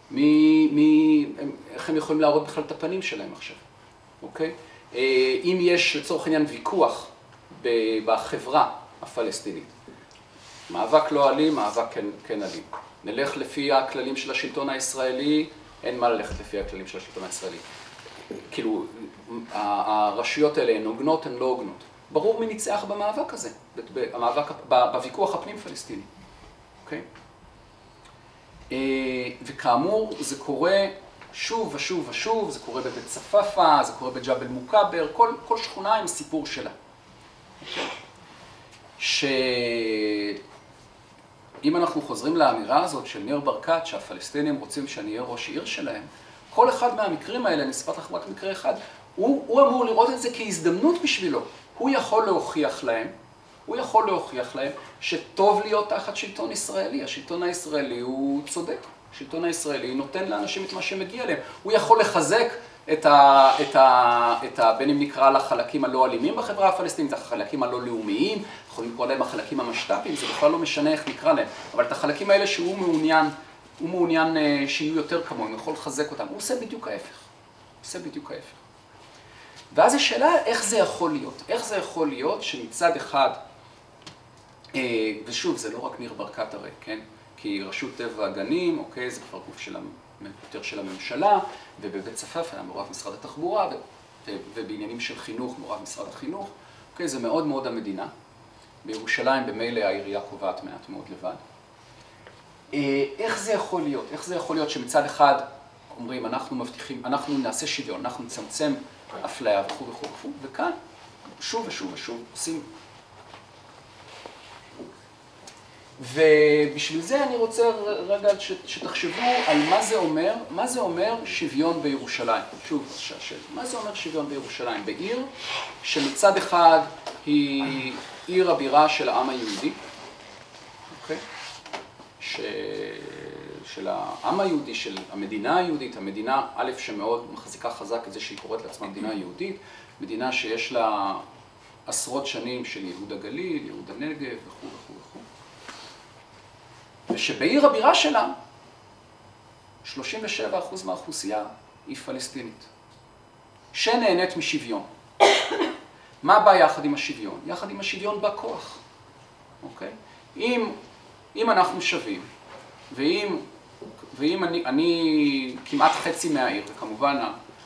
S2: איך הם יכולים להראות בכלל את הפנים שלהם עכשיו? אוקיי? אם יש לצורך עניין ויכוח בחברה הפלסטינית, מאבק לא אלים, מאבק כן אלים. נלך לפי הכללים של השלטון הישראלי, אין מה ללכת לפי הכללים של השלטון הישראלי. כאילו, הרשויות האלה הן הוגנות, הן לא הוגנות. ברור מי ניצח במאבק הזה, בוויכוח הפנים-פלסטיני. אוקיי? וכאמור, זה קורה שוב ושוב ושוב, זה קורה בבית צפאפא, זה קורה בג'בל מוכבר, כל שכונה עם סיפור שלה. אוקיי? שאם אנחנו חוזרים לאמירה הזאת של ניר ברקת, שהפלסטינים רוצים שאני אהיה ראש עיר שלהם, כל אחד מהמקרים האלה, אני אספר לך רק מקרה אחד, הוא אמור לראות את זה כהזדמנות בשבילו. הוא יכול להוכיח להם שטוב להיות תחת שלטון ישראלי. השלטון הישראלי הוא צודק. השלטון הישראלי נותן לאנשים את מה שמגיע להם. הוא יכול לחזק בין אם נקרא לחלקים הלא אלימים בחברה הפלסטינית, החלקים הלא לאומיים, יכולים לקרוא להם החלקים המשת"פים, זה בכלל לא משנה איך נקרא להם. אבל את החלקים האלה שהוא מעוניין שיהיו יותר כמוהם, הוא יכול לחזק אותם. הוא עושה בדיוק ההפך. ואז השאלה איך זה יכול להיות. איך זה יכול להיות שמצד אחד, ושוב, זה לא רק ניר ברקת הרי, כן? כי רשות טבע והגנים, אוקיי, זה כבר גוף יותר של הממשלה, ובבית צפף היה מעורב משרד התחבורה, ובעניינים של חינוך מעורב משרד החינוך, אוקיי, זה מאוד מאוד המדינה. בירושלים במילא העירייה קובעת מעט מאוד לבד. איך זה יכול להיות? איך זה יכול להיות שמצד אחד אומרים, אנחנו מבטיחים, אנחנו נעשה שוויון, אנחנו נצמצם אפליה וכו', וכאן, שוב עושים. ובשביל זה אני רוצה רגע שתחשבו על מה זה אומר שוויון בירושלים. שוב, מה זה אומר שוויון בירושלים? בעיר שמצד אחד היא עיר הבירה של העם היהודי, אוקיי? של העם היהודי, של המדינה היהודית, המדינה א' שמאוד מחזיקה חזק את זה שהיא קוראת לעצמה מדינה יהודית, מדינה שיש לה עשרות שנים של ייהוד הגליל, ייהוד הנגב וכו'. ושבעיר הבירה שלה, 37% מהאוכלוסייה היא פלסטינית, שנהנית משוויון. מה בא יחד עם השוויון? יחד עם השוויון בא כוח, אוקיי? אם אנחנו שווים, ואם אני כמעט חצי מהעיר, וכמובן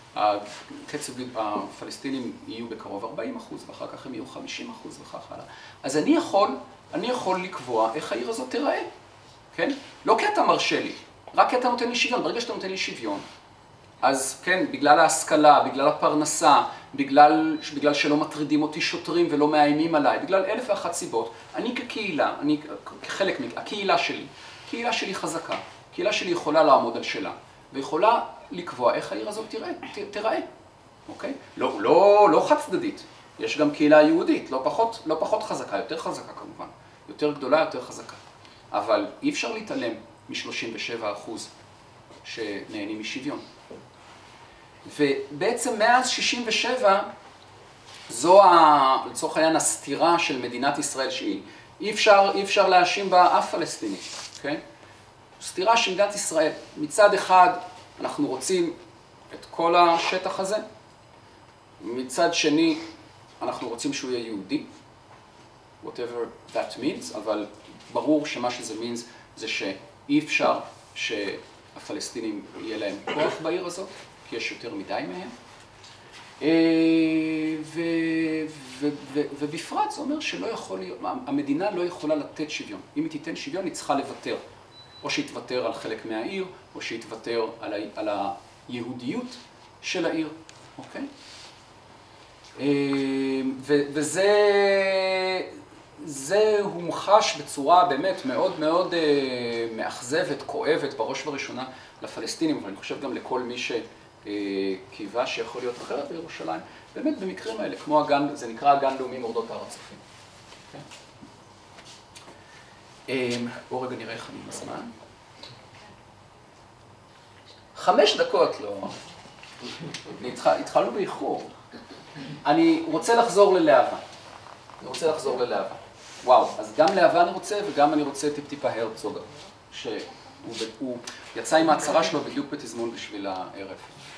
S2: הפלסטינים יהיו בקרוב 40%, ואחר כך הם יהיו 50% וכך הלאה, אז אני יכול לקבוע איך העיר הזאת תיראה. כן? לא כי אתה מרשה לי, רק כי אתה נותן לי שוויון. ברגע שאתה נותן לי שוויון, אז כן, בגלל ההשכלה, בגלל הפרנסה, בגלל שלא מטרידים אותי שוטרים ולא מאיימים עליי, בגלל 1,001 סיבות, אני כקהילה, כחלק הקהילה שלי חזקה, הקהילה שלי יכולה לעמוד על שלה, ויכולה לקבוע איך העיר הזאת תיראה, אוקיי? לא חד צדדית, יש גם קהילה יהודית, לא פחות חזקה, יותר חזקה כמובן, יותר גדולה, יותר חזקה. אבל אי אפשר להתעלם מ-37% שנהנים משוויון. ובעצם מאז 67, זו לצורך העניין הסתירה של מדינת ישראל שהיא. אי אפשר להאשים בה אף פלסטיני, כן? סתירה של מדינת ישראל. מצד אחד אנחנו רוצים את כל השטח הזה, מצד שני אנחנו רוצים שהוא יהיה יהודי, whatever that means, אבל ברור שמה שזה means זה שאי אפשר שהפלסטינים יהיה להם כוח בעיר הזאת, כי יש יותר מדי מהם. ובפרט זה אומר שלא יכול להיות, המדינה לא יכולה לתת שוויון. אם היא תיתן שוויון היא צריכה לוותר. או שהיא תוותר על חלק מהעיר, או שהיא תוותר על היהודיות של העיר, אוקיי? זה הומחש בצורה באמת מאוד מאוד מאכזבת, כואבת, בראש ובראשונה לפלסטינים, אבל אני חושב גם לכל מי שקיווה שיכול להיות אחרת בירושלים, באמת במקרים האלה, כמו הגן, זה נקרא הגן לאומי מורדות הר הצופים. בואו רגע נראה איך אני בזמן. 5 דקות, לא. התחלנו באיחור. אני רוצה לחזור ללהבה. וואו, אז גם להבה אני רוצה, וגם אני רוצה טיפ-טיפה הרצוג, שהוא יצא עם ההצהרה שלו בדיוק בתזמון בשביל הערב.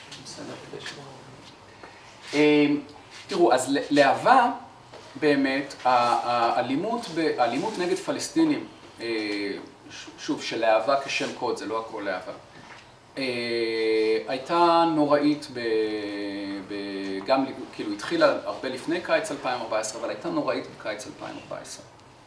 S2: תראו, אז להבה, באמת, האלימות נגד פלסטינים, שוב, של להבה כשם קוד, זה לא הכל להבה, הייתה נוראית, גם כאילו התחילה הרבה לפני קיץ 2014, אבל הייתה נוראית בקיץ 2014.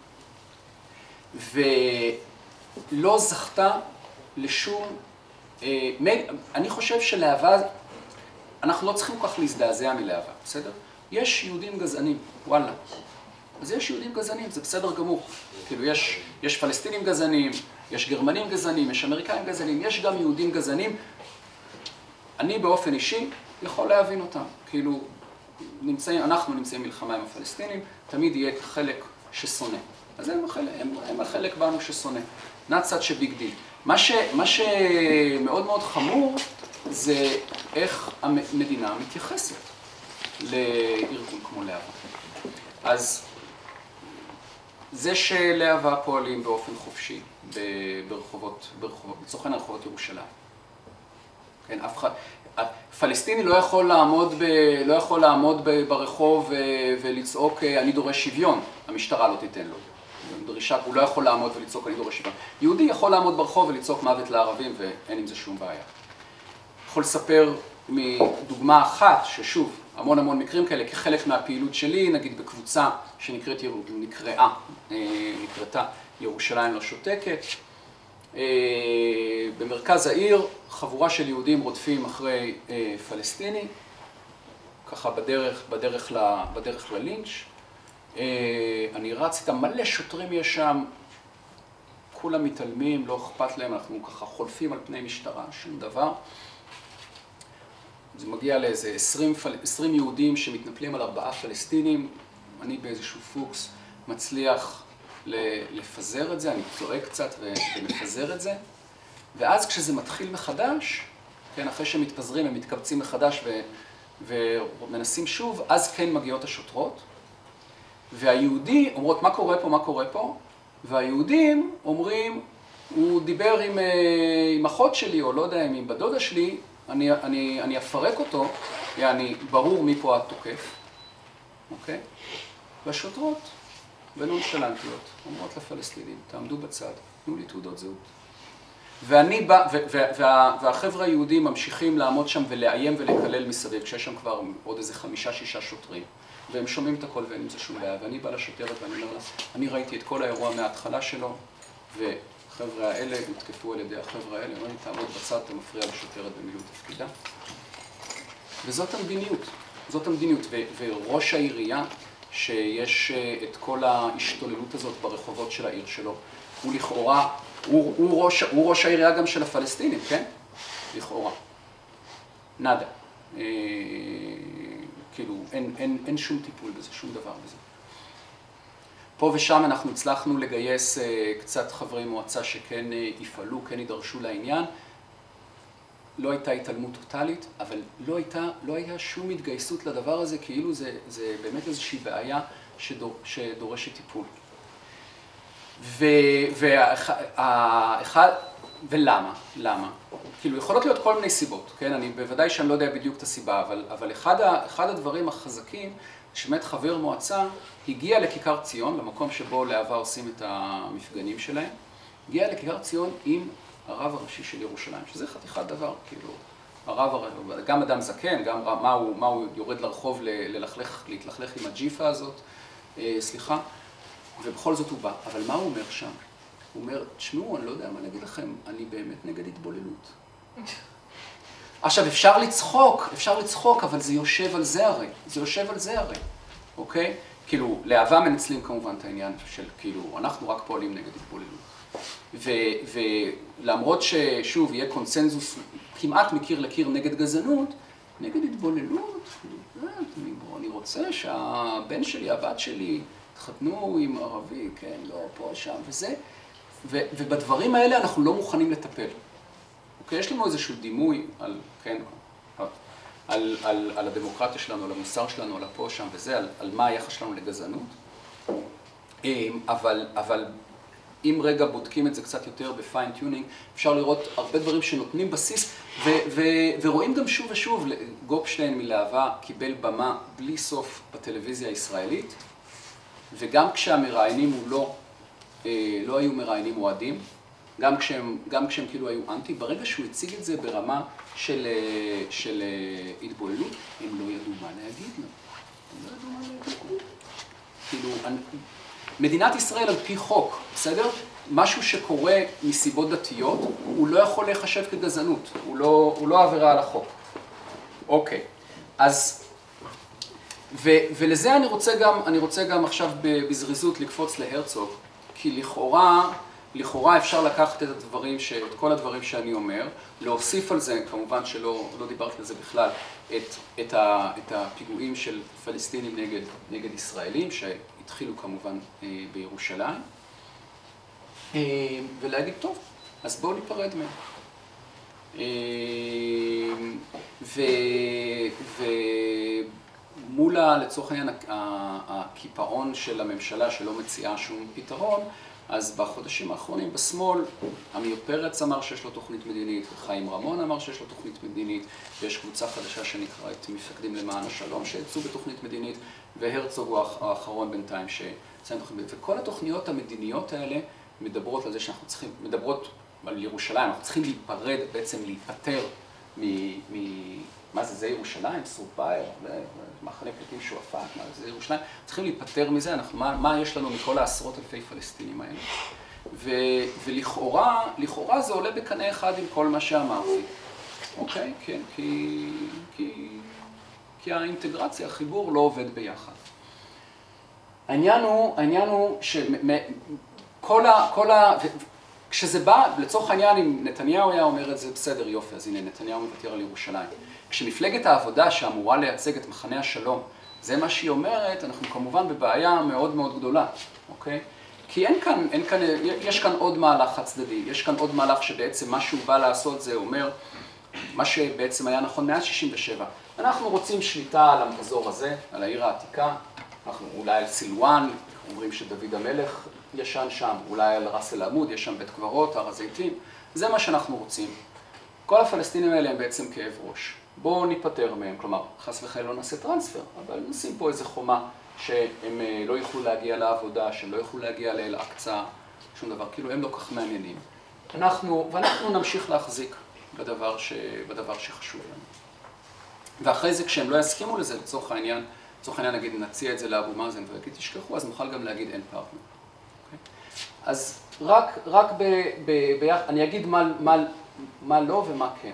S2: ולא זכתה לשום, אני חושב שלהבה, אנחנו לא צריכים כל כך להזדעזע מלהבה, בסדר? יש יהודים גזענים, וואלה, אז יש יהודים גזענים, זה בסדר גמור. כאילו יש פלסטינים גזענים, יש גרמנים גזענים, יש אמריקאים גזענים, יש גם יהודים גזענים. אני באופן אישי יכול להבין אותם. כאילו, אנחנו נמצאים מלחמה עם הפלסטינים, תמיד יהיה חלק ששונא. אז הם החלק בנו ששונא. Not such a big deal. מה שמאוד מאוד חמור זה איך המדינה מתייחסת לארגון כמו להבה. אז זה שלהבה פועלים באופן חופשי ברחובות, לצורכן הרחובות ירושלים. כן, אף אחד, פלסטיני לא יכול לעמוד ברחוב ולצעוק אני דורש שוויון, המשטרה לא תיתן לו. דרישה, הוא לא יכול לעמוד ולצעוק אני דורש שוויון. יהודי יכול לעמוד ברחוב ולצעוק מוות לערבים ואין עם זה שום בעיה. יכול לספר מדוגמה אחת, ששוב, המון מקרים כאלה, כחלק מהפעילות שלי, נגיד בקבוצה שנקראתה ירושלים לא שותקת. במרכז העיר, חבורה של יהודים רודפים אחרי פלסטיני, ככה בדרך ללינץ'. אני רץ איתם, מלא שוטרים יש שם, כולם מתעלמים, לא אכפת להם, אנחנו ככה חולפים על פני משטרה, שום דבר. זה מגיע לאיזה 20 יהודים שמתנפלים על 4 פלסטינים, אני באיזשהו פוקס מצליח לפזר את זה, אני צועק קצת ומפזר את זה, ואז כשזה מתחיל מחדש, כן, אחרי שמתפזרים הם מתקבצים מחדש ומנסים שוב, אז כן מגיעות השוטרות, והיהודי אומרות מה קורה פה, והיהודים אומרים, הוא דיבר עם אחות שלי, או לא יודע, עם בדודה שלי, אני אפרק אותו, יעני, ברור מי פה התוקף, אוקיי? והשוטרות, ונונשלנטיות, אומרות לפלסטינים, תעמדו בצד, תנו לי תעודות זהות. והחבר'ה היהודים ממשיכים לעמוד שם ולאיים ולקלל מסביב, כשיש שם כבר עוד איזה 5-6 שוטרים, והם שומעים את הכל ואין עם זה שום בעיה, ואני בא לשוטרת ואני אומר לה, אני ראיתי את כל האירוע מההתחלה שלו, החבר'ה האלה הותקפו על ידי החבר'ה האלה, אני תעמוד בצד, אתה מפריע לשוטרת במילוי תפקידה. וזאת המדיניות, וראש העירייה, שיש את כל ההשתוללות הזאת ברחובות של העיר שלו, הוא לכאורה, הוא ראש העירייה גם של הפלסטינים, כן? לכאורה. נדה. כאילו, אין שום טיפול בזה, שום דבר בזה. פה ושם אנחנו הצלחנו לגייס קצת חברי מועצה שכן יפעלו, כן יידרשו לעניין. לא הייתה התעלמות טוטלית, אבל לא הייתה שום התגייסות לדבר הזה, כאילו זה באמת איזושהי בעיה שדורשת טיפול. ולמה? למה? כאילו, יכולות להיות כל מיני סיבות, כן? אני בוודאי שאני לא יודע בדיוק את הסיבה, אבל אחד הדברים החזקים, שבאמת חבר מועצה הגיע לכיכר ציון, למקום שבו להבה עושים את המפגנים שלהם, הגיע לכיכר ציון עם הרב הראשי של ירושלים, שזה חתיכת דבר, כאילו, גם אדם זקן, גם מה הוא יורד לרחוב להתלכלך עם הג'יפה הזאת, סליחה, ובכל זאת הוא בא. אבל מה הוא אומר שם? הוא אומר, תשמעו, אני לא יודע מה להגיד לכם, אני באמת נגד התבוללות. עכשיו, אפשר לצחוק, אבל זה יושב על זה הרי, אוקיי? כאילו, להבה מנצלים כמובן את העניין של, כאילו, אנחנו רק פועלים נגד התבוללות. ולמרות ששוב, יהיה קונצנזוס כמעט מקיר לקיר נגד גזענות, נגד התבוללות, אני רוצה שהבן שלי, הבת שלי, התחתנו עם ערבי, כן, לא, פה, שם, וזה. ובדברים האלה אנחנו לא מוכנים לטפל. אוקיי, יש לנו איזשהו דימוי על, כן, על הדמוקרטיה שלנו, על המוסר שלנו, על הפה, שם וזה, על מה היחס שלנו לגזענות. אבל אם רגע בודקים את זה קצת יותר בפיין-טיונינג, אפשר לראות הרבה דברים שנותנים בסיס, ורואים גם שוב ושוב, גופשטיין מלהבה קיבל במה בלי סוף בטלוויזיה הישראלית, וגם כשהמראיינים לא היו מראיינים אוהדים, גם כשהם כאילו היו אנטי, ברגע שהוא הציג את זה ברמה של התבוללות, הם לא ידעו מה להגיד לו. כאילו, מדינת ישראל על פי חוק, בסדר? משהו שקורה מסיבות דתיות, הוא לא יכול להיחשב כגזענות, הוא לא עבירה על החוק. אוקיי, אז, ולזה אני רוצה גם עכשיו בזריזות לקפוץ להרצוג, כי לכאורה אפשר לקחת את כל הדברים שאני אומר, להוסיף על זה, כמובן שלא דיברתי על זה בכלל, את הפיגועים של פלסטינים נגד ישראלים, שהתחילו כמובן בירושלים, ולהגיד, טוב, אז בואו ניפרד מהם. ומול לצורך העניין הקיפאון של הממשלה שלא מציעה שום פתרון, אז בחודשים האחרונים בשמאל, עמיר פרץ אמר שיש לו תוכנית מדינית, וחיים רמון אמר שיש לו תוכנית מדינית, ויש קבוצה חדשה שנקראת מפקדים למען השלום שיצאו בתוכנית מדינית, והרצוג הוא האחרון בינתיים שיצא בתוכנית מדינית. וכל התוכניות המדיניות האלה מדברות על זה שאנחנו צריכים, מדברות על ירושלים, אנחנו צריכים להיפרד, בעצם להיפטר מה זה ירושלים, סורפייר, מחנה פליטים שועפאט, מה זה ירושלים, צריכים להיפטר מזה, מה יש לנו מכל העשרות אלפי פלסטינים האלה. ולכאורה זה עולה בקנה אחד עם כל מה שאמרתי. אוקיי? כן, כי האינטגרציה, החיבור לא עובד ביחד. העניין הוא כשזה בא, לצורך העניין, אם נתניהו היה אומר את זה, בסדר, יופי, אז הנה, נתניהו מוותר על ירושלים. כשמפלגת העבודה שאמורה לייצג את מחנה השלום, זה מה שהיא אומרת, אנחנו כמובן בבעיה מאוד מאוד גדולה, אוקיי? כי יש כאן עוד מהלך הצדדי, יש כאן עוד מהלך שבעצם מה שהוא בא לעשות זה אומר, מה שבעצם היה נכון מאז 67. אנחנו רוצים שליטה על האזור הזה, על העיר העתיקה, אנחנו אולי על סילואן, אומרים שדוד המלך ישן שם, אולי על ראס אל עמוד, יש שם בית קברות, הר הזיתים, זה מה שאנחנו רוצים. כל הפלסטינים האלה הם בעצם כאב ראש. בואו ניפטר מהם, כלומר, חס וחלילה לא נעשה טרנספר, אבל נשים פה איזו חומה שהם לא יוכלו להגיע לעבודה, שהם לא יוכלו להגיע לאל-אקצא, שום דבר, כאילו הם לא כך מעניינים. ואנחנו נמשיך להחזיק בדבר שחשוב לנו. ואחרי זה, כשהם לא יסכימו לזה, לצורך העניין נגיד, נציע את זה לאבו מאזן ויגיד, תשכחו, אז נוכל גם להגיד אין פרטנר. אז רק אני אגיד מה לא ומה כן.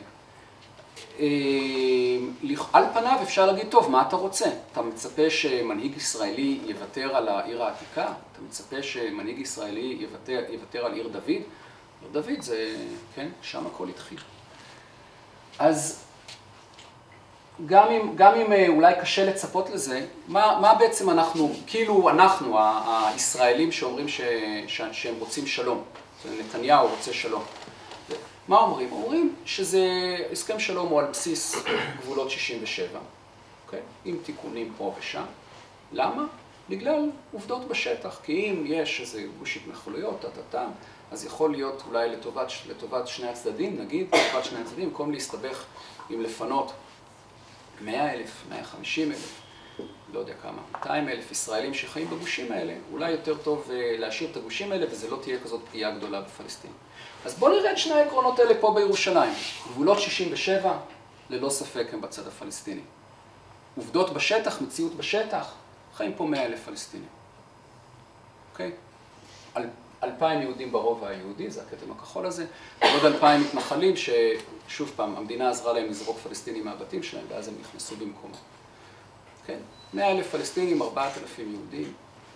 S2: על פניו אפשר להגיד, טוב, מה אתה רוצה? אתה מצפה שמנהיג ישראלי יוותר על העיר העתיקה? אתה מצפה שמנהיג ישראלי יוותר על עיר דוד? עיר דוד זה, כן, שם הכל התחיל. אז גם אם אולי קשה לצפות לזה, מה בעצם כאילו אנחנו, הישראלים שאומרים שהם רוצים שלום, נתניהו רוצה שלום. מה אומרים? אומרים שזה הסכם שלום הוא על בסיס גבולות 67, אוקיי? עם תיקונים פה ושם. למה? בגלל עובדות בשטח, כי אם יש איזה גוש התנחלויות, אז יכול להיות אולי לטובת שני הצדדים, נגיד, לטובת שני הצדדים, במקום להסתבך עם לפנות 100,000, 150,000, לא יודע כמה, 200,000 ישראלים שחיים בגושים האלה, אולי יותר טוב להשאיר את הגושים האלה, וזה לא תהיה כזאת פגיעה גדולה בפלסטין. אז בואו נראה את שני העקרונות האלה פה בירושלים. גבולות 67, ללא ספק הם בצד הפלסטיני. עובדות בשטח, מציאות בשטח, חיים פה 100,000 פלסטינים. אוקיי? 2,000 יהודים ברובע היהודי, זה הכתם הכחול הזה, ועוד 2,000 מתנחלים ששוב פעם, המדינה עזרה להם לזרוק פלסטינים מהבתים שלהם, ואז הם נכנסו במקומו. כן? 100,000 פלסטינים, 4,000 יהודים.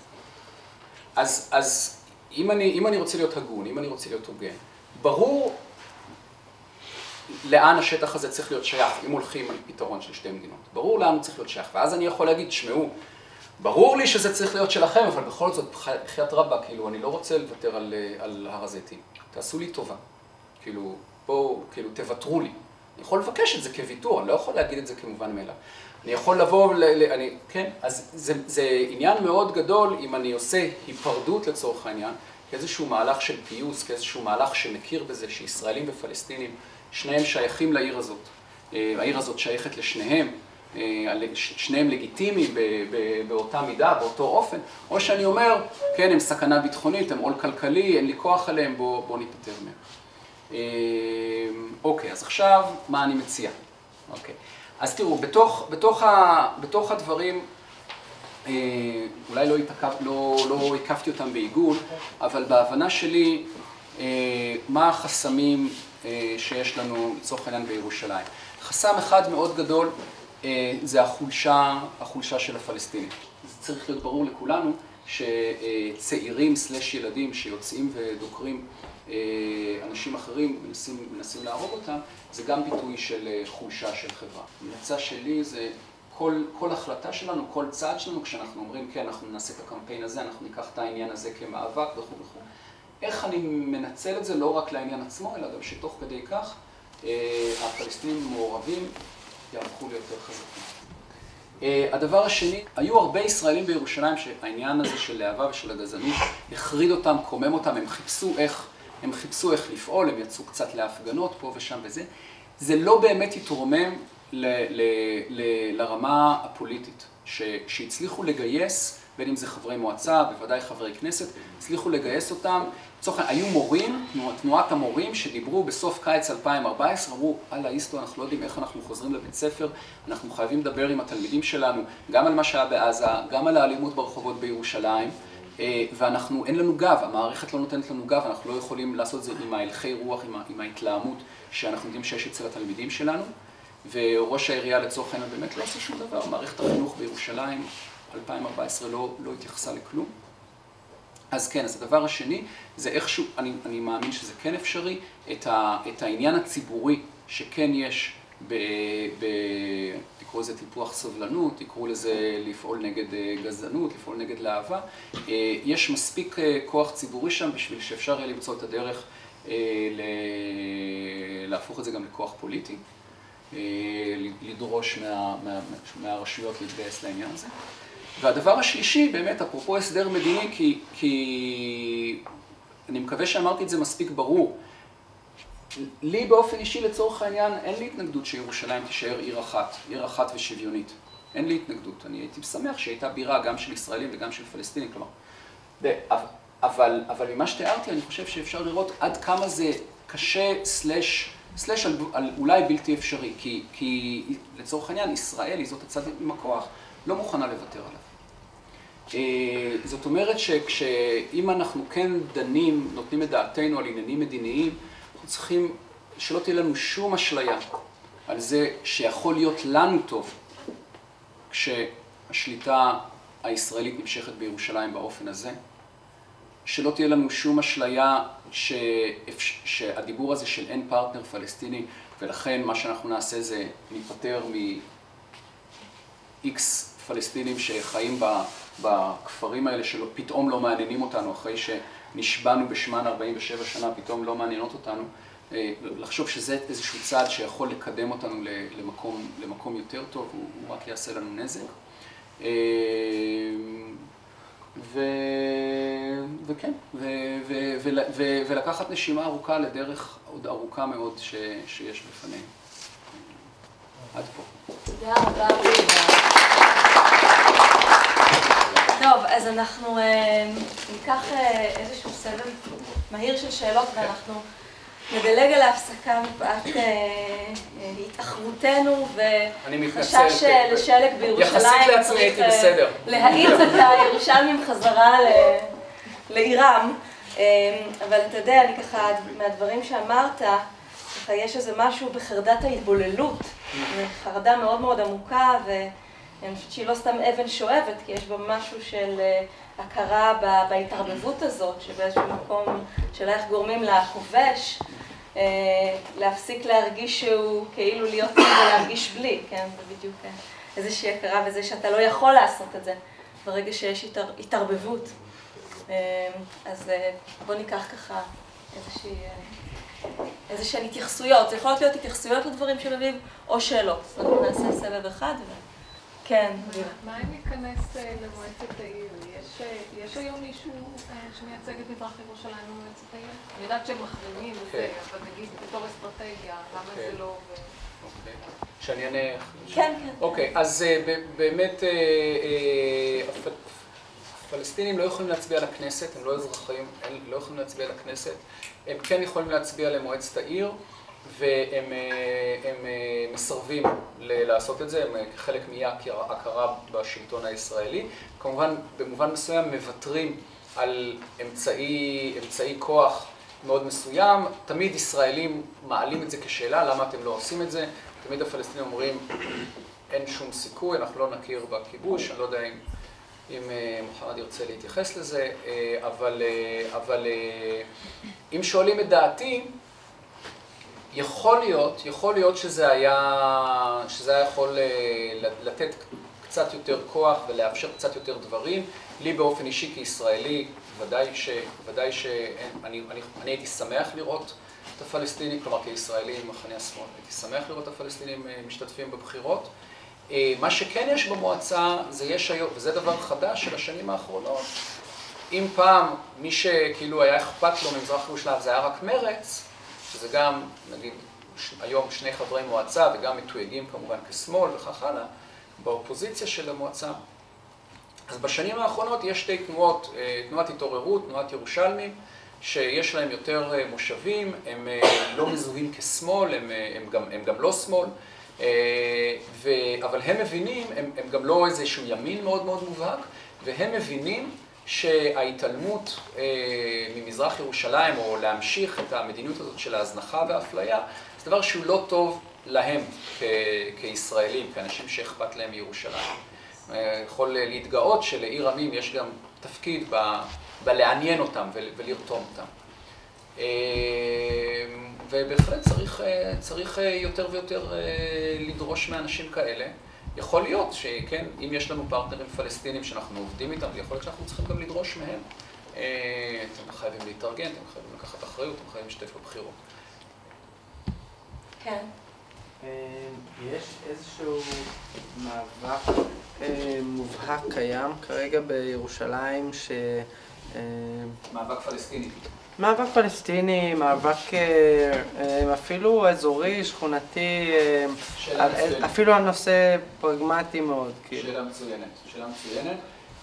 S2: אז אם אני רוצה להיות הגון, אם אני רוצה להיות הוגן, ברור לאן השטח הזה צריך להיות שייך, אם הולכים על פתרון של שתי מדינות. ברור לאן הוא צריך להיות שייך, ואז אני יכול להגיד, שמעו, ברור לי שזה צריך להיות שלכם, אבל בכל זאת, בחיית רבה, כאילו, אני לא רוצה לוותר על הר הזיתים. תעשו לי טובה. כאילו, בואו, כאילו, תוותרו לי. אני יכול לבקש את זה כוויתור, אני לא יכול להגיד את זה כמובן מאליו. אני יכול לבוא, כן, אז זה עניין מאוד גדול אם אני עושה היפרדות לצורך העניין, כאיזשהו מהלך של פיוס, כאיזשהו מהלך שמכיר בזה שישראלים ופלסטינים, שניהם שייכים לעיר הזאת. העיר הזאת שייכת לשניהם, שניהם לגיטימיים באותה מידה, באותו אופן, או שאני אומר, כן, הם סכנה ביטחונית, הם עול כלכלי, אין לי כוח עליהם, בואו ניפטר מהם. אוקיי, אז עכשיו, מה אני מציע? אוקיי. אז תראו, בתוך הדברים, אולי לא הקפתי אותם בעיגול, אבל בהבנה שלי, מה החסמים שיש לנו לצורך העניין בירושלים. חסם אחד מאוד גדול זה החולשה של הפלסטינים. זה צריך להיות ברור לכולנו שצעירים סלש ילדים שיוצאים ודוקרים אנשים אחרים, מנסים להרוג אותם, זה גם ביטוי של חולשה של חברה. ההמלצה שלי זה כל החלטה שלנו, כל צעד שלנו, כשאנחנו אומרים, כן, אנחנו נעשה את הקמפיין הזה, אנחנו ניקח את העניין הזה כמאבק וכו' וכו'. איך אני מנצל את זה לא רק לעניין עצמו, אלא גם שתוך כדי כך הפלסטינים המעורבים יהפכו ליותר חזקים. הדבר השני, היו הרבה ישראלים בירושלים שהעניין הזה של להבה ושל הגזענות החריד אותם, קומם אותם, הם חיפשו איך לפעול, הם יצאו קצת להפגנות פה ושם וזה. זה לא באמת התרומם לרמה הפוליטית, שהצליחו לגייס, בין אם זה חברי מועצה, בוודאי חברי כנסת, הצליחו לגייס אותם. היו מורים, תנועת המורים, שדיברו בסוף קיץ 2014, אמרו, אללה איסטו, אנחנו לא יודעים איך אנחנו חוזרים לבית ספר, אנחנו חייבים לדבר עם התלמידים שלנו, גם על מה שהיה בעזה, גם על האלימות ברחובות בירושלים, ואנחנו, אין לנו גב, המערכת לא נותנת לנו גב, אנחנו לא יכולים לעשות את זה עם ההלכי רוח, עם ההתלהמות שאנחנו יודעים שיש אצל התלמידים שלנו, וראש העירייה לצורך העניין באמת לא עושה שום דבר, מערכת החינוך בירושלים 2014 לא התייחסה לכלום. אז כן, אז הדבר השני, זה איכשהו, אני מאמין שזה כן אפשרי, את העניין הציבורי שכן יש, תקראו לזה טיפוח סובלנות, תקראו לזה לפעול נגד גזענות, לפעול נגד להבה, יש מספיק כוח ציבורי שם בשביל שאפשר יהיה למצוא את הדרך להפוך את זה גם לכוח פוליטי, לדרוש מהרשויות להתגייס לעניין הזה. והדבר השלישי, באמת, אפרופו הסדר מדיני, כי אני מקווה שאמרתי את זה מספיק ברור. לי באופן אישי לצורך העניין, אין לי התנגדות שירושלים תישאר עיר אחת ושוויונית. אין לי התנגדות. אני הייתי שמח שהייתה בירה גם של ישראלים וגם של פלסטינים, כלומר. אבל ממה שתיארתי, אני חושב שאפשר לראות עד כמה זה קשה, סלש על אולי בלתי אפשרי, כי לצורך העניין, ישראל היא זאת הצד עם הכוח, לא מוכנה לוותר עליו. זאת אומרת שאם אנחנו כן דנים, נותנים את דעתנו על עניינים מדיניים, אנחנו צריכים שלא תהיה לנו שום אשליה על זה שיכול להיות לנו טוב כשהשליטה הישראלית נמשכת בירושלים באופן הזה. שלא תהיה לנו שום אשליה שהדיבור הזה של אין פרטנר פלסטיני, ולכן מה שאנחנו נעשה זה ניפטר מ-X פלסטינים שחיים בכפרים האלה שלא, פתאום לא מעניינים אותנו, אחרי שנשבענו בשמן 47 שנה, פתאום לא מעניינות אותנו, לחשוב שזה איזשהו צעד שיכול לקדם אותנו למקום יותר טוב, הוא רק יעשה לנו נזק. וכן, ולקחת נשימה ארוכה לדרך עוד ארוכה מאוד שיש בפנינו. עד פה.
S3: תודה רבה. טוב, אז אנחנו ניקח איזשהו סבב מהיר של שאלות ואנחנו נדלג על ההפסקה מפאת התאחרותנו וחשש לשלג בירושלים.
S2: יחסית לעצמי הייתי בסדר.
S3: להאיץ את הירושלמים חזרה לעירם. אבל אתה יודע, אני ככה, מהדברים שאמרת, ככה יש איזה משהו בחרדת ההתבוללות, חרדה מאוד מאוד עמוקה, ואני חושבת שהיא לא סתם אבן שואבת, כי יש בה משהו של הכרה בהתערבבות הזאת, שבאיזשהו מקום של איך גורמים לכובש, להפסיק להרגיש שהוא כאילו להיות טוב ולהרגיש בלי, כן? זה בדיוק איזושהי הכרה וזה שאתה לא יכול לעשות את זה ברגע שיש התערבבות. אז בוא ניקח ככה איזושהי התייחסויות. זה יכולות להיות התייחסויות לדברים של אביב או שאלות. אנחנו נעשה סבב אחד. כן.
S4: מה אם ניכנס למועצת העיר? יש היום מישהו שמייצג את מזרח ירושלים במועצת העיר? אני יודעת שהם מחרימים וזה, אבל נגיד בתור אסטרטגיה, למה זה לא עובד?
S2: שאני אענה...
S3: כן, כן.
S2: אוקיי, אז באמת הפלסטינים לא יכולים להצביע לכנסת, הם לא אזרחים, הם לא יכולים להצביע לכנסת, הם כן יכולים להצביע למועצת העיר, והם מסרבים לעשות את זה, הם כחלק מהכרה בשלטון הישראלי. כמובן, במובן מסוים מוותרים על אמצעי כוח מאוד מסוים. תמיד ישראלים מעלים את זה כשאלה, למה אתם לא עושים את זה? תמיד הפלסטינים אומרים,
S1: אין שום סיכוי, אנחנו לא נכיר בכיבוש, אני לא יודע אם מוחמד ירצה להתייחס לזה, אבל אם שואלים את דעתי, יכול להיות שזה היה יכול לתת קצת יותר כוח ולאפשר קצת יותר דברים. לי באופן אישי כישראלי, ודאי שאני הייתי שמח לראות את הפלסטינים, כלומר כישראלי ממחנה השמאל, הייתי שמח לראות את הפלסטינים משתתפים בבחירות. מה שכן יש במועצה, יש היום, וזה דבר חדש של השנים האחרונות, אם פעם מי שכאילו היה אכפת לו ממזרח ירושלים זה היה רק מרץ, שזה גם, נגיד, היום 2 חברי מועצה וגם מתויגים כמובן כשמאל וכך הלאה, באופוזיציה של המועצה. אז בשנים האחרונות יש 2 תנועות, תנועת התעוררות, תנועת ירושלמים, שיש להם יותר מושבים, הם לא מזוהים כשמאל, הם גם לא שמאל, אבל הם מבינים, הם גם לא איזשהו ימין מאוד מאוד מובהק, והם מבינים שההתעלמות ממזרח ירושלים, או להמשיך את המדיניות הזאת של ההזנחה והאפליה, זה דבר שהוא לא טוב להם כישראלים, כאנשים שאכפת להם מירושלים. יכול להתגאות שלעיר עמים יש גם תפקיד בלעניין אותם ולרתום אותם. ובהחלט צריך יותר ויותר לדרוש מאנשים כאלה. יכול להיות שכן, אם יש לנו פרטנרים פלסטינים שאנחנו עובדים איתם, יכול להיות שאנחנו צריכים גם לדרוש מהם. אתם חייבים להתארגן, אתם חייבים לקחת אחריות, אתם חייבים להשתתף בבחירות.
S3: כן.
S5: יש איזשהו מאבק מובהק קיים כרגע בירושלים
S1: מאבק פלסטיני.
S5: מאבק פלסטיני, מאבק אפילו אזורי, שכונתי, אפילו על נושא פרגמטי מאוד.
S1: שאלה מצוינת.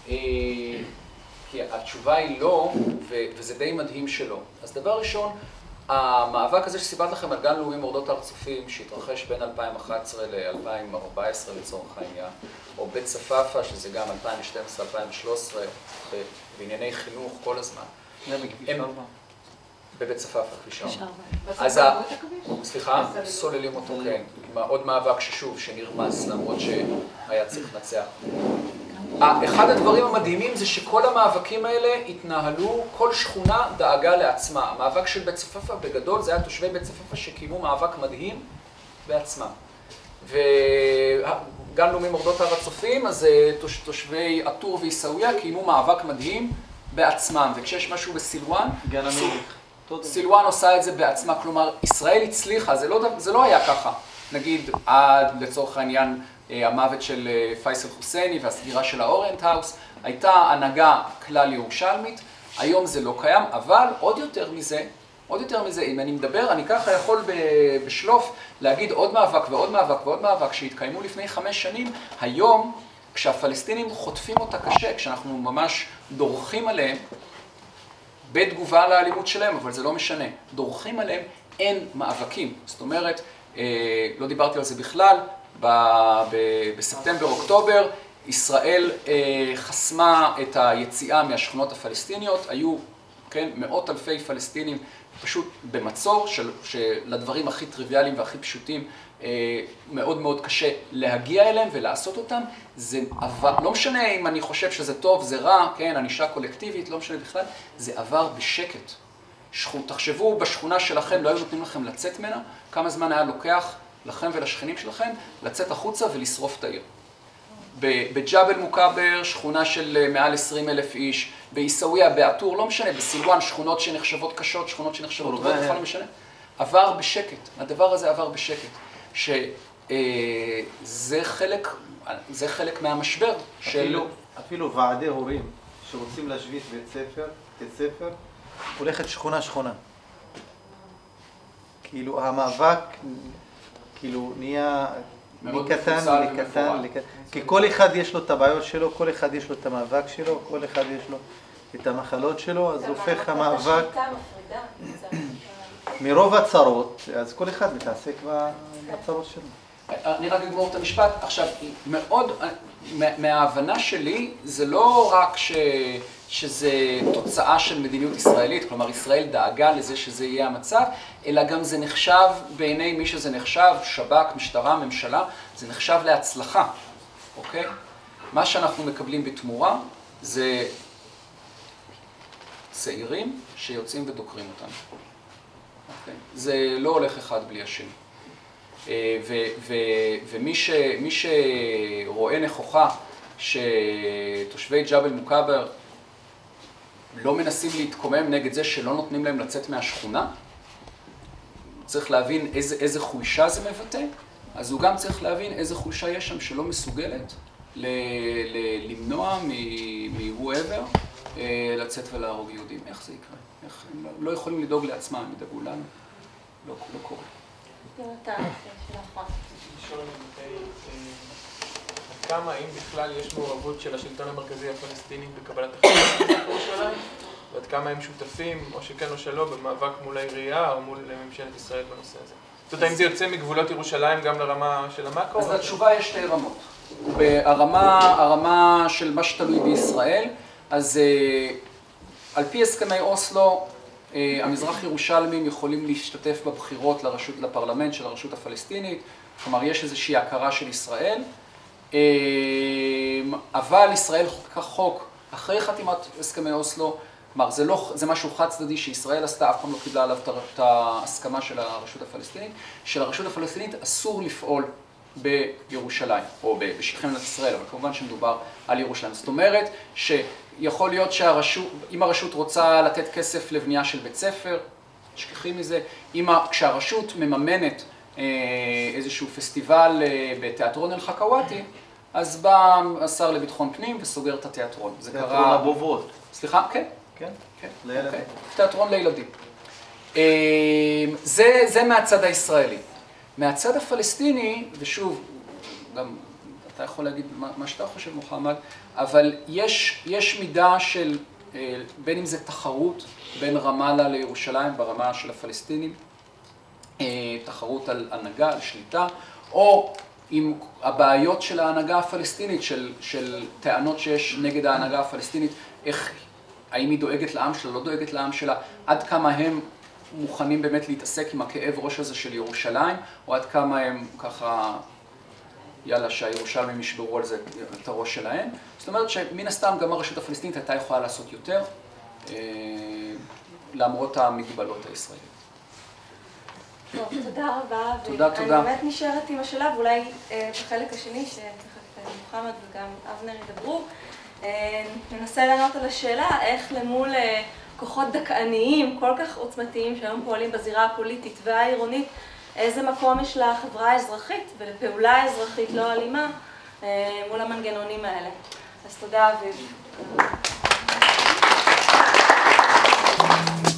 S1: כי התשובה היא לא, וזה די מדהים שלא. אז דבר ראשון, המאבק הזה שסיפרת לכם על גן לאומי מורדות הר צופים, שהתרחש בין 2011 ל-2014 לצורך העניין, או בית צפאפא, שזה גם 2012-2013, בענייני חינוך כל הזמן.
S5: זה בכביש 4.
S1: בבית צפאפא, כביש 4.
S4: אז
S1: סליחה, סוללים אותו, כן. עוד מאבק ששוב, שנרמס, למרות שהיה צריך לנצח. אחד הדברים המדהימים זה שכל המאבקים האלה התנהלו, כל שכונה דאגה לעצמה. המאבק של בית צפאפא בגדול זה היה תושבי בית צפאפא שקיימו מאבק מדהים בעצמם. וגן לאומי מורדות הר הצופים, אז תושבי עטור ועיסאוויה קיימו מאבק מדהים בעצמם. וכשיש משהו בסילואן, סילואן עושה את זה בעצמה. כלומר, ישראל הצליחה, זה לא היה ככה. נגיד, עד לצורך העניין, המוות של פייסל חוסייני והסגירה של האוריינט האוס, הייתה הנהגה כלל ירושלמית, היום זה לא קיים, אבל עוד יותר מזה, אם אני מדבר, אני ככה יכול בשלוף להגיד עוד מאבק ועוד מאבק ועוד מאבק שהתקיימו לפני 5 שנים, היום כשהפלסטינים חוטפים אותה קשה, כשאנחנו ממש דורכים עליהם, בתגובה לאלימות שלהם, אבל זה לא משנה, דורכים עליהם, אין מאבקים. זאת אומרת, לא דיברתי על זה בכלל, בספטמבר-אוקטובר, ישראל חסמה את היציאה מהשכונות הפלסטיניות, היו מאות אלפי פלסטינים פשוט במצור, שלדברים הכי טריוויאליים והכי פשוטים מאוד מאוד קשה להגיע אליהם ולעשות אותם. זה עבר, לא משנה אם אני חושב שזה טוב, זה רע, כן, ענישה קולקטיבית, לא משנה בכלל, זה עבר בשקט. תחשבו בשכונה שלכם, לא היו נותנים לכם לצאת ממנה, כמה זמן היה לוקח לכם ולשכנים שלכם לצאת החוצה ולשרוף את העיר. בג'בל מוכבר, שכונה של מעל 20,000 איש, בעיסאוויה, בעטור, לא משנה, בסילואן, שכונות שנחשבות קשות, שכונות שנחשבות טובות, בכלל לא משנה. עבר בשקט, הדבר הזה עבר בשקט, שזה חלק מהמשבר של...
S6: אפילו ועדי הורים שרוצים להשבית בית ספר, הולכת שכונה. כאילו המאבק, כאילו נהיה מקטן לקטן, כי כל אחד יש לו את הבעיות שלו, כל אחד יש לו את המאבק שלו, כל אחד יש לו את המחלות שלו, אז הופך המאבק מרוב הצרות, אז כל אחד מתעסק בצרות שלו.
S2: אני רק אגמור את המשפט. עכשיו, מאוד, מההבנה שלי, זה לא רק שזה תוצאה של מדיניות ישראלית, כלומר ישראל דאגה לזה שזה יהיה המצב, אלא גם זה נחשב בעיני מי שזה נחשב, שב"כ, משטרה, ממשלה, זה נחשב להצלחה, אוקיי? מה שאנחנו מקבלים בתמורה זה צעירים שיוצאים ודוקרים אותם. אוקיי? זה לא הולך אחד בלי השני. ומי שרואה נכוחה שתושבי ג'בל מוכבר לא מנסים להתקומם נגד זה שלא נותנים להם לצאת מהשכונה, צריך להבין איזה חולשה זה מבטא, אז הוא גם צריך להבין איזה חולשה יש שם שלא מסוגלת למנוע מ-whoever לצאת ולהרוג יהודים. איך זה יקרה? הם לא יכולים לדאוג לעצמם, הם ידאגו לנו. לא קורה.
S7: לשאול עד כמה, אם בכלל, יש מעורבות של השלטון המרכזי הפלסטיני בקבלת החלטות בירושלים, ועד כמה הם שותפים, או שכן או שלא, במאבק מול העירייה או מול ממשלת ישראל בנושא הזה. זאת אומרת, האם זה יוצא מגבולות ירושלים גם לרמה של המאקרו?
S2: אז התשובה יש שתי רמות. הרמה של מה שתלוי בישראל, אז על פי הסכמי אוסלו, המזרח ירושלמים יכולים להשתתף בבחירות לפרלמנט של הרשות הפלסטינית, כלומר יש איזושהי הכרה של ישראל, אבל ישראל חוקקה חוק אחרי חתימת הסכמי אוסלו, כלומר זה משהו חד צדדי שישראל עשתה, אף פעם לא קיבלה עליו את ההסכמה של הרשות הפלסטינית, שלרשות הפלסטינית אסור לפעול בירושלים, או בשטחי מדינת ישראל, אבל כמובן שמדובר על ירושלים. זאת אומרת שיכול להיות אם הרשות רוצה לתת כסף לבנייה של בית ספר, תשכחי מזה, כשהרשות מממנת איזשהו פסטיבל בתיאטרון אל-חכוואתי, אז בא השר לביטחון פנים וסוגר את התיאטרון. זה קרה...
S6: תיאטרון הבוברות.
S2: סליחה? כן.
S6: כן?
S2: כן.
S6: לילדים.
S2: תיאטרון לילדים. זה מהצד הישראלי. מהצד הפלסטיני, ושוב, גם אתה יכול להגיד מה שאתה חושב, מוחמד, אבל יש מידה של, בין אם זה תחרות בין רמאללה לירושלים ברמה של הפלסטינים, תחרות על הנהגה, על שליטה, או עם הבעיות של ההנהגה הפלסטינית, של טענות שיש נגד ההנהגה הפלסטינית, האם היא דואגת לעם שלה, לא דואגת לעם שלה, עד כמה הם מוכנים באמת להתעסק עם הכאב ראש הזה של ירושלים, או עד כמה הם ככה, יאללה, שהירושלמים ישברו על זה את הראש שלהם. זאת אומרת שמן הסתם גם הרשות הפלסטינית הייתה יכולה לעשות יותר, למרות המגבלות הישראליות.
S3: טוב, תודה רבה.
S2: תודה.
S3: אני באמת נשארת עם השאלה, ואולי בחלק השני, שתכף מוחמד וגם אבנר ידברו, ננסה לענות על השאלה איך למול כוחות דכאניים כל כך עוצמתיים שהיום פועלים בזירה הפוליטית והעירונית, איזה מקום יש לחברה האזרחית ולפעולה אזרחית לא אלימה מול המנגנונים האלה. אז תודה אביב.